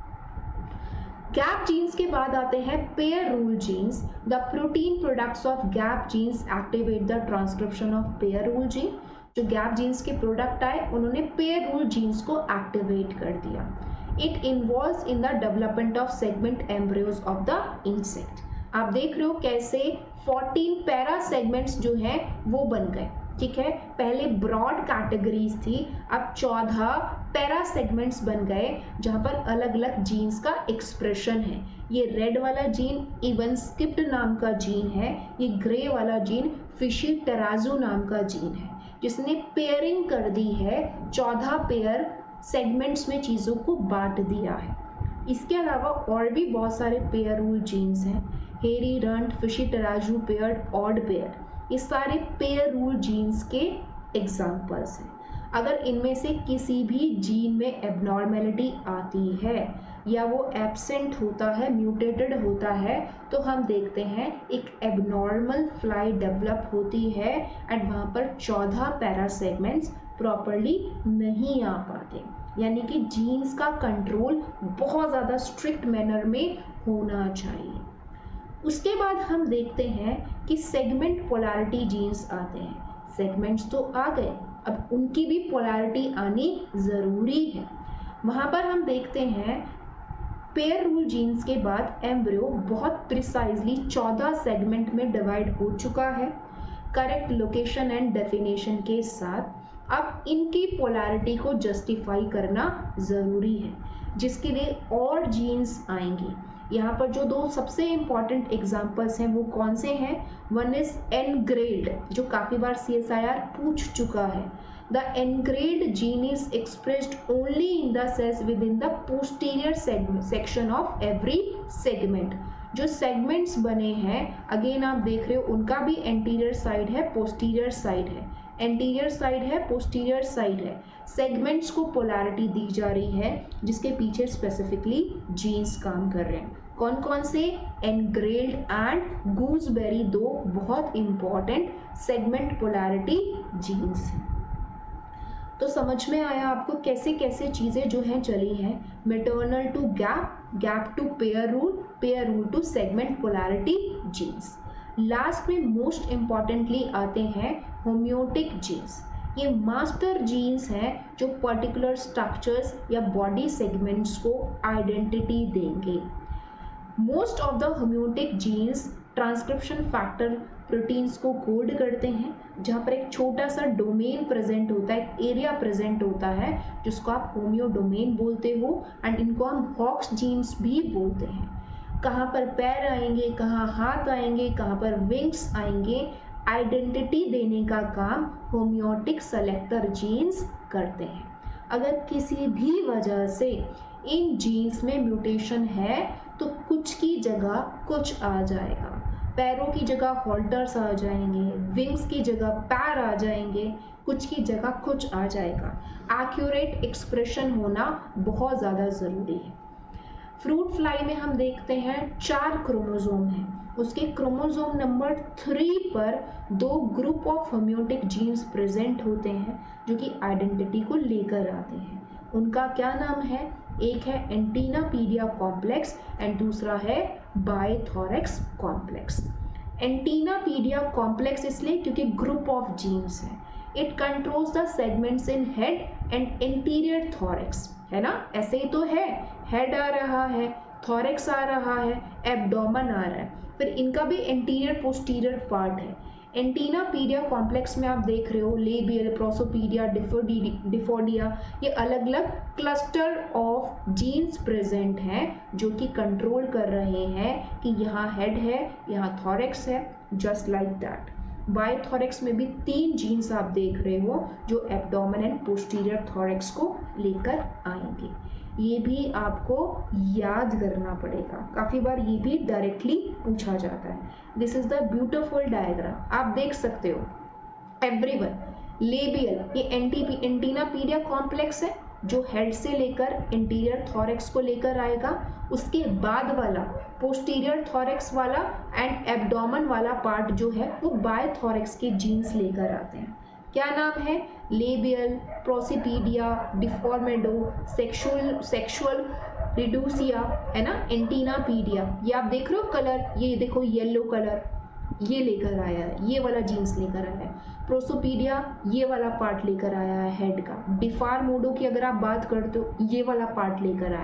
Gap genes के बाद आते हैं pair rule genes. The protein products of gap genes activate the transcription of pair rule gene. जो गैप जीन्स के प्रोडक्ट आए उन्होंने पेयर रूल जीन्स को एक्टिवेट कर दिया। It involves in the development of segment embryos of the insect. आप देख रहे हो कैसे 14 पैरा सेगमेंट्स जो हैं वो बन गए, ठीक है। पहले ब्रॉड कैटेगरीज थी, अब 14 पैरा सेगमेंट्स बन गए जहां पर अलग अलग जीन्स का एक्सप्रेशन है। ये रेड वाला जीन इवन स्किप्ड नाम का जीन है, ये ग्रे वाला जीन फिशी टेराजू नाम का जीन है, जिसने पेयरिंग कर दी है, 14 पेयर सेगमेंट्स में चीज़ों को बांट दिया है। इसके अलावा और भी बहुत सारे पेयर रूल जीन्स हैं, hairy runt, fushi tarazu paired, odd pair, ये सारे पेयर रूल जीन्स के एग्जाम्पल्स हैं। अगर इनमें से किसी भी जीन में एबनॉर्मेलिटी आती है या वो एब्सेंट होता है, म्यूटेटेड होता है, तो हम देखते हैं एक एबनॉर्मल फ्लाई डेवलप होती है एंड वहाँ पर 14 पैरा सेगमेंट्स प्रॉपरली नहीं आ पाते, यानी कि जीन्स का कंट्रोल बहुत ज़्यादा स्ट्रिक्ट मैनर में होना चाहिए। उसके बाद हम देखते हैं कि सेगमेंट पोलैरिटी जीन्स आते हैं। सेगमेंट्स तो आ गए, अब उनकी भी पोलैरिटी आनी ज़रूरी है। वहाँ पर हम देखते हैं पेयर रूल जीन्स के बाद एम्ब्रियो बहुत प्रिसाइजली 14 सेगमेंट में डिवाइड हो चुका है, करेक्ट लोकेशन एंड डेफिनेशन के साथ। अब इनकी पोलैरिटी को जस्टिफाई करना ज़रूरी है, जिसके लिए और जीन्स आएंगी। यहाँ पर जो दो सबसे इम्पॉर्टेंट एग्जाम्पल्स हैं वो कौन से हैं? वन इज एनग्रेड, जो काफ़ी बार CSIR पूछ चुका है। The engrailed gene is expressed only in the cells within the posterior section of every segment. जो सेगमेंट्स बने हैं, अगेन आप देख रहे हो, उनका भी एंटीरियर साइड है, पोस्टीरियर साइड है, एंटीरियर साइड है, पोस्टीरियर साइड है। सेगमेंट्स को पोलैरिटी दी जा रही है, जिसके पीछे स्पेसिफिकली जीन्स काम कर रहे हैं। कौन कौन से? एनग्रेल्ड एंड गूसबेरी, दो बहुत इंपॉर्टेंट सेगमेंट पोलैरिटी जीन्स हैं। तो समझ में आया आपको कैसे कैसे चीज़ें जो हैं चली हैं, maternal to gap, gap to pair rule to segment polarity genes. Last में मोस्ट इम्पॉर्टेंटली आते हैं होम्योटिक जीन्स। ये मास्टर जीन्स हैं जो पर्टिकुलर स्ट्रक्चर्स या बॉडी सेगमेंट्स को आइडेंटिटी देंगे। Most of the homeotic genes transcription factor proteins को कोड करते हैं, जहाँ पर एक छोटा सा डोमेन प्रेजेंट होता है, एक एरिया प्रेजेंट होता है, जिसको आप होम्यो डोमेन बोलते हो, एंड इनको हम हॉक्स जीन्स भी बोलते हैं। कहाँ पर पैर आएंगे, कहाँ हाथ आएंगे, कहाँ पर विंग्स आएंगे, आइडेंटिटी देने का काम होम्योटिक सेलेक्टर जीन्स करते हैं। अगर किसी भी वजह से इन जीन्स में म्यूटेशन है तो कुछ की जगह कुछ आ जाएगा, पैरों की जगह हॉल्टर्स आ जाएंगे, विंग्स की जगह पैर आ जाएंगे, कुछ की जगह कुछ आ जाएगा। एक्यूरेट एक्सप्रेशन होना बहुत ज़्यादा ज़रूरी है। फ्रूट फ्लाई में हम देखते हैं 4 क्रोमोसोम हैं, उसके क्रोमोसोम नंबर 3 पर 2 group of homeotic genes present होते हैं, जो कि आइडेंटिटी को लेकर आते हैं। उनका क्या नाम है? एक है एंटीनापीडिया कॉम्प्लेक्स एंड दूसरा है बायथोरेक्स कॉम्प्लेक्स। एंटीनापीडिया कॉम्प्लेक्स इसलिए क्योंकि ग्रुप ऑफ जीन्स है। It controls the segments in head and interior thorax, है ना? ऐसे ही तो है, हेड आ रहा है, थॉरेक्स आ रहा है, एब्डोमेन आ रहा है, फिर इनका भी इंटीरियर पोस्टीरियर पार्ट है। एंटीनापीडिया कॉम्प्लेक्स में आप देख रहे हो लेबियल, प्रोसोपीडिया, डिफोडिया, ये अलग अलग क्लस्टर ऑफ जीन्स प्रेजेंट हैं जो कि कंट्रोल कर रहे हैं कि यहाँ हेड है, यहाँ थॉरेक्स है, जस्ट लाइक दैट। बायथोरेक्स में भी 3 जीन्स आप देख रहे हो जो एब्डोमेन एंड पोस्टीरियर थॉरेक्स को लेकर आएंगे। ये भी आपको याद करना पड़ेगा, काफ़ी बार ये भी डायरेक्टली पूछा जाता है। This is the beautiful diagram, आप देख सकते हो। एवरीवन, लेबियल, ये एंटीनापीडिया कॉम्प्लेक्स है जो हेड से लेकर इंटीरियर थॉरेक्स को लेकर आएगा। उसके बाद वाला पोस्टीरियर थॉरेक्स वाला एंड एब्डोमेन वाला पार्ट जो है वो बायथोरेक्स के जीन्स लेकर आते हैं। क्या नाम है? लेबियल, प्रोसिपीडिया, डिफॉर्मेडो, सेक्सुअल रिड्यूसिया, है ना, एंटीनापीडिया। ये आप देख रहे हो कलर, ये देखो येलो कलर, ये लेकर आया है, ये वाला जीन्स लेकर आया है। प्रोसोपीडिया ये वाला पार्ट लेकर आया है हेड का। डिफॉर्मेडो की अगर आप बात करते हो, ये वाला पार्ट लेकर आया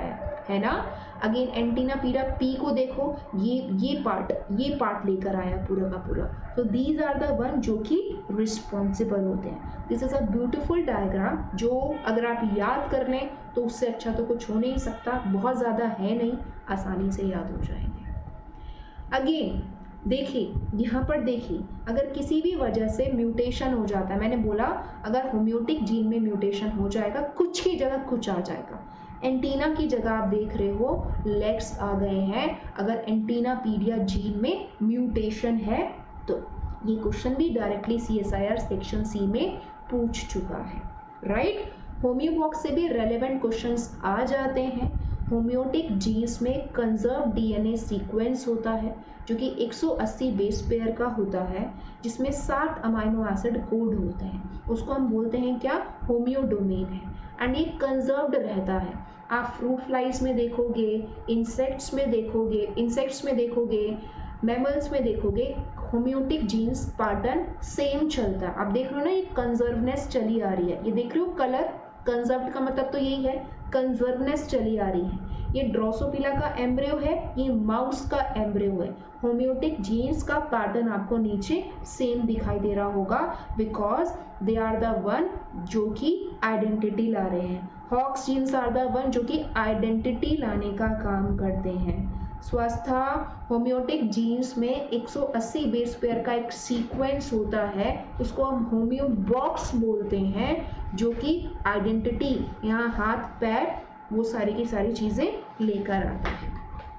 है ना। अगेन एंटीना पीरा, पी को देखो, ये पार्ट लेकर आया पूरा का पूरा। तो दीज आर द वन जो कि रिस्पॉन्सिबल होते हैं। This is a beautiful diagram जो अगर आप याद कर लें तो उससे अच्छा तो कुछ हो नहीं सकता, बहुत ज़्यादा है नहीं, आसानी से याद हो जाएंगे। अगेन देखिए, यहाँ पर देखिए, अगर किसी भी वजह से म्यूटेशन हो जाता है, मैंने बोला अगर होम्योटिक जीन में म्यूटेशन हो जाएगा, कुछ की जगह कुछ आ जाएगा। एंटीना की जगह आप देख रहे हो लेग्स आ गए हैं, अगर एंटीना पीडिया जीन में म्यूटेशन है तो। ये क्वेश्चन भी डायरेक्टली CSIR सेक्शन C में पूछ चुका है, राइट। होम्योबॉक्स से भी रेलेवेंट क्वेश्चंस आ जाते हैं। होम्योटिक जीन्स में कंजर्व DNA सीक्वेंस होता है जो कि 180 बेस पेयर का होता है, जिसमें 60 अमाइनो एसिड कोड होते हैं। उसको हम बोलते हैं क्या, होम्योडोमेन है, एंड ये कंजर्व्ड रहता है। आप फ्रूट फ्लाइज में देखोगे, इंसेक्ट्स में देखोगे, मैमल्स में देखोगे, होम्योटिक जीन्स पैटर्न सेम चलता है। आप देख रहे हो ना, ये कंजर्वनेस चली आ रही है, ये देख रहे हो कलर, कंजर्व्ड का मतलब तो यही है, कंजर्वनेस चली आ रही है। ये ड्रोसोफिला का एम्ब्रियो है, ये माउस का एम्ब्रियो है। होम्योटिक जीन्स का पैटर्न आपको नीचे सेम दिखाई दे रहा होगा, because they are the one जो कि आइडेंटिटी ला रहे हैं। Hox genes are the one जो कि आइडेंटिटी लाने का काम करते हैं। स्वस्था होम्योटिक जीन्स में 180 बेस पेयर का एक सीक्वेंस होता है, उसको हम होम्योबॉक्स बोलते हैं, जो कि आइडेंटिटी, यहाँ हाथ पैर वो सारी की सारी चीजें लेकर आता है।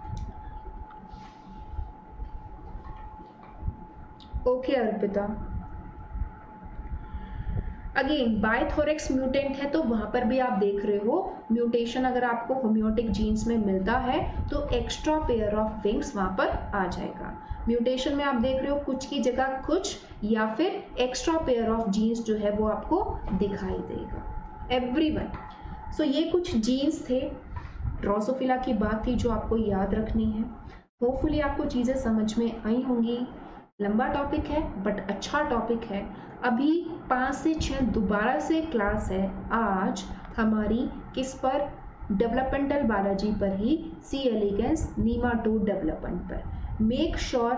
Okay Arpita. Again bithorax mutant है तो वहां पर भी आप देख रहे हो म्यूटेशन अगर आपको होम्योटिक जीन्स में मिलता है तो एक्स्ट्रा पेयर ऑफ विंग्स वहां पर आ जाएगा। म्यूटेशन में आप देख रहे हो कुछ की जगह कुछ या फिर एक्स्ट्रा पेयर ऑफ जीन्स जो है वो आपको दिखाई देगा। एवरीवन, सो ये कुछ जीन्स थे, ड्रोसोफिला की बात थी जो आपको याद रखनी है। होपफुली आपको चीजें समझ में आई होंगी। लंबा टॉपिक है बट अच्छा टॉपिक है। अभी 5 से 6 दोबारा से क्लास है आज हमारी, किस पर, डेवलपमेंटल बायोलॉजी पर ही, सी एलिगेंस नीमाटोड डेवलपमेंट पर। Make sure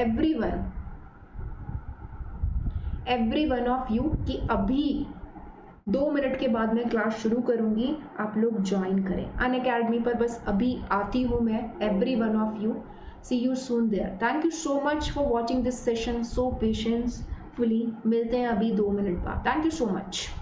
every one of you कि अभी 2 मिनट के बाद मैं क्लास शुरू करूंगी, आप लोग ज्वाइन करें। अनअकैडमी पर बस अभी आती हूँ मैं। Every one of you, see you soon there. Thank you so much for watching this session so patiently. मिलते हैं अभी 2 मिनट बाद। Thank you so much.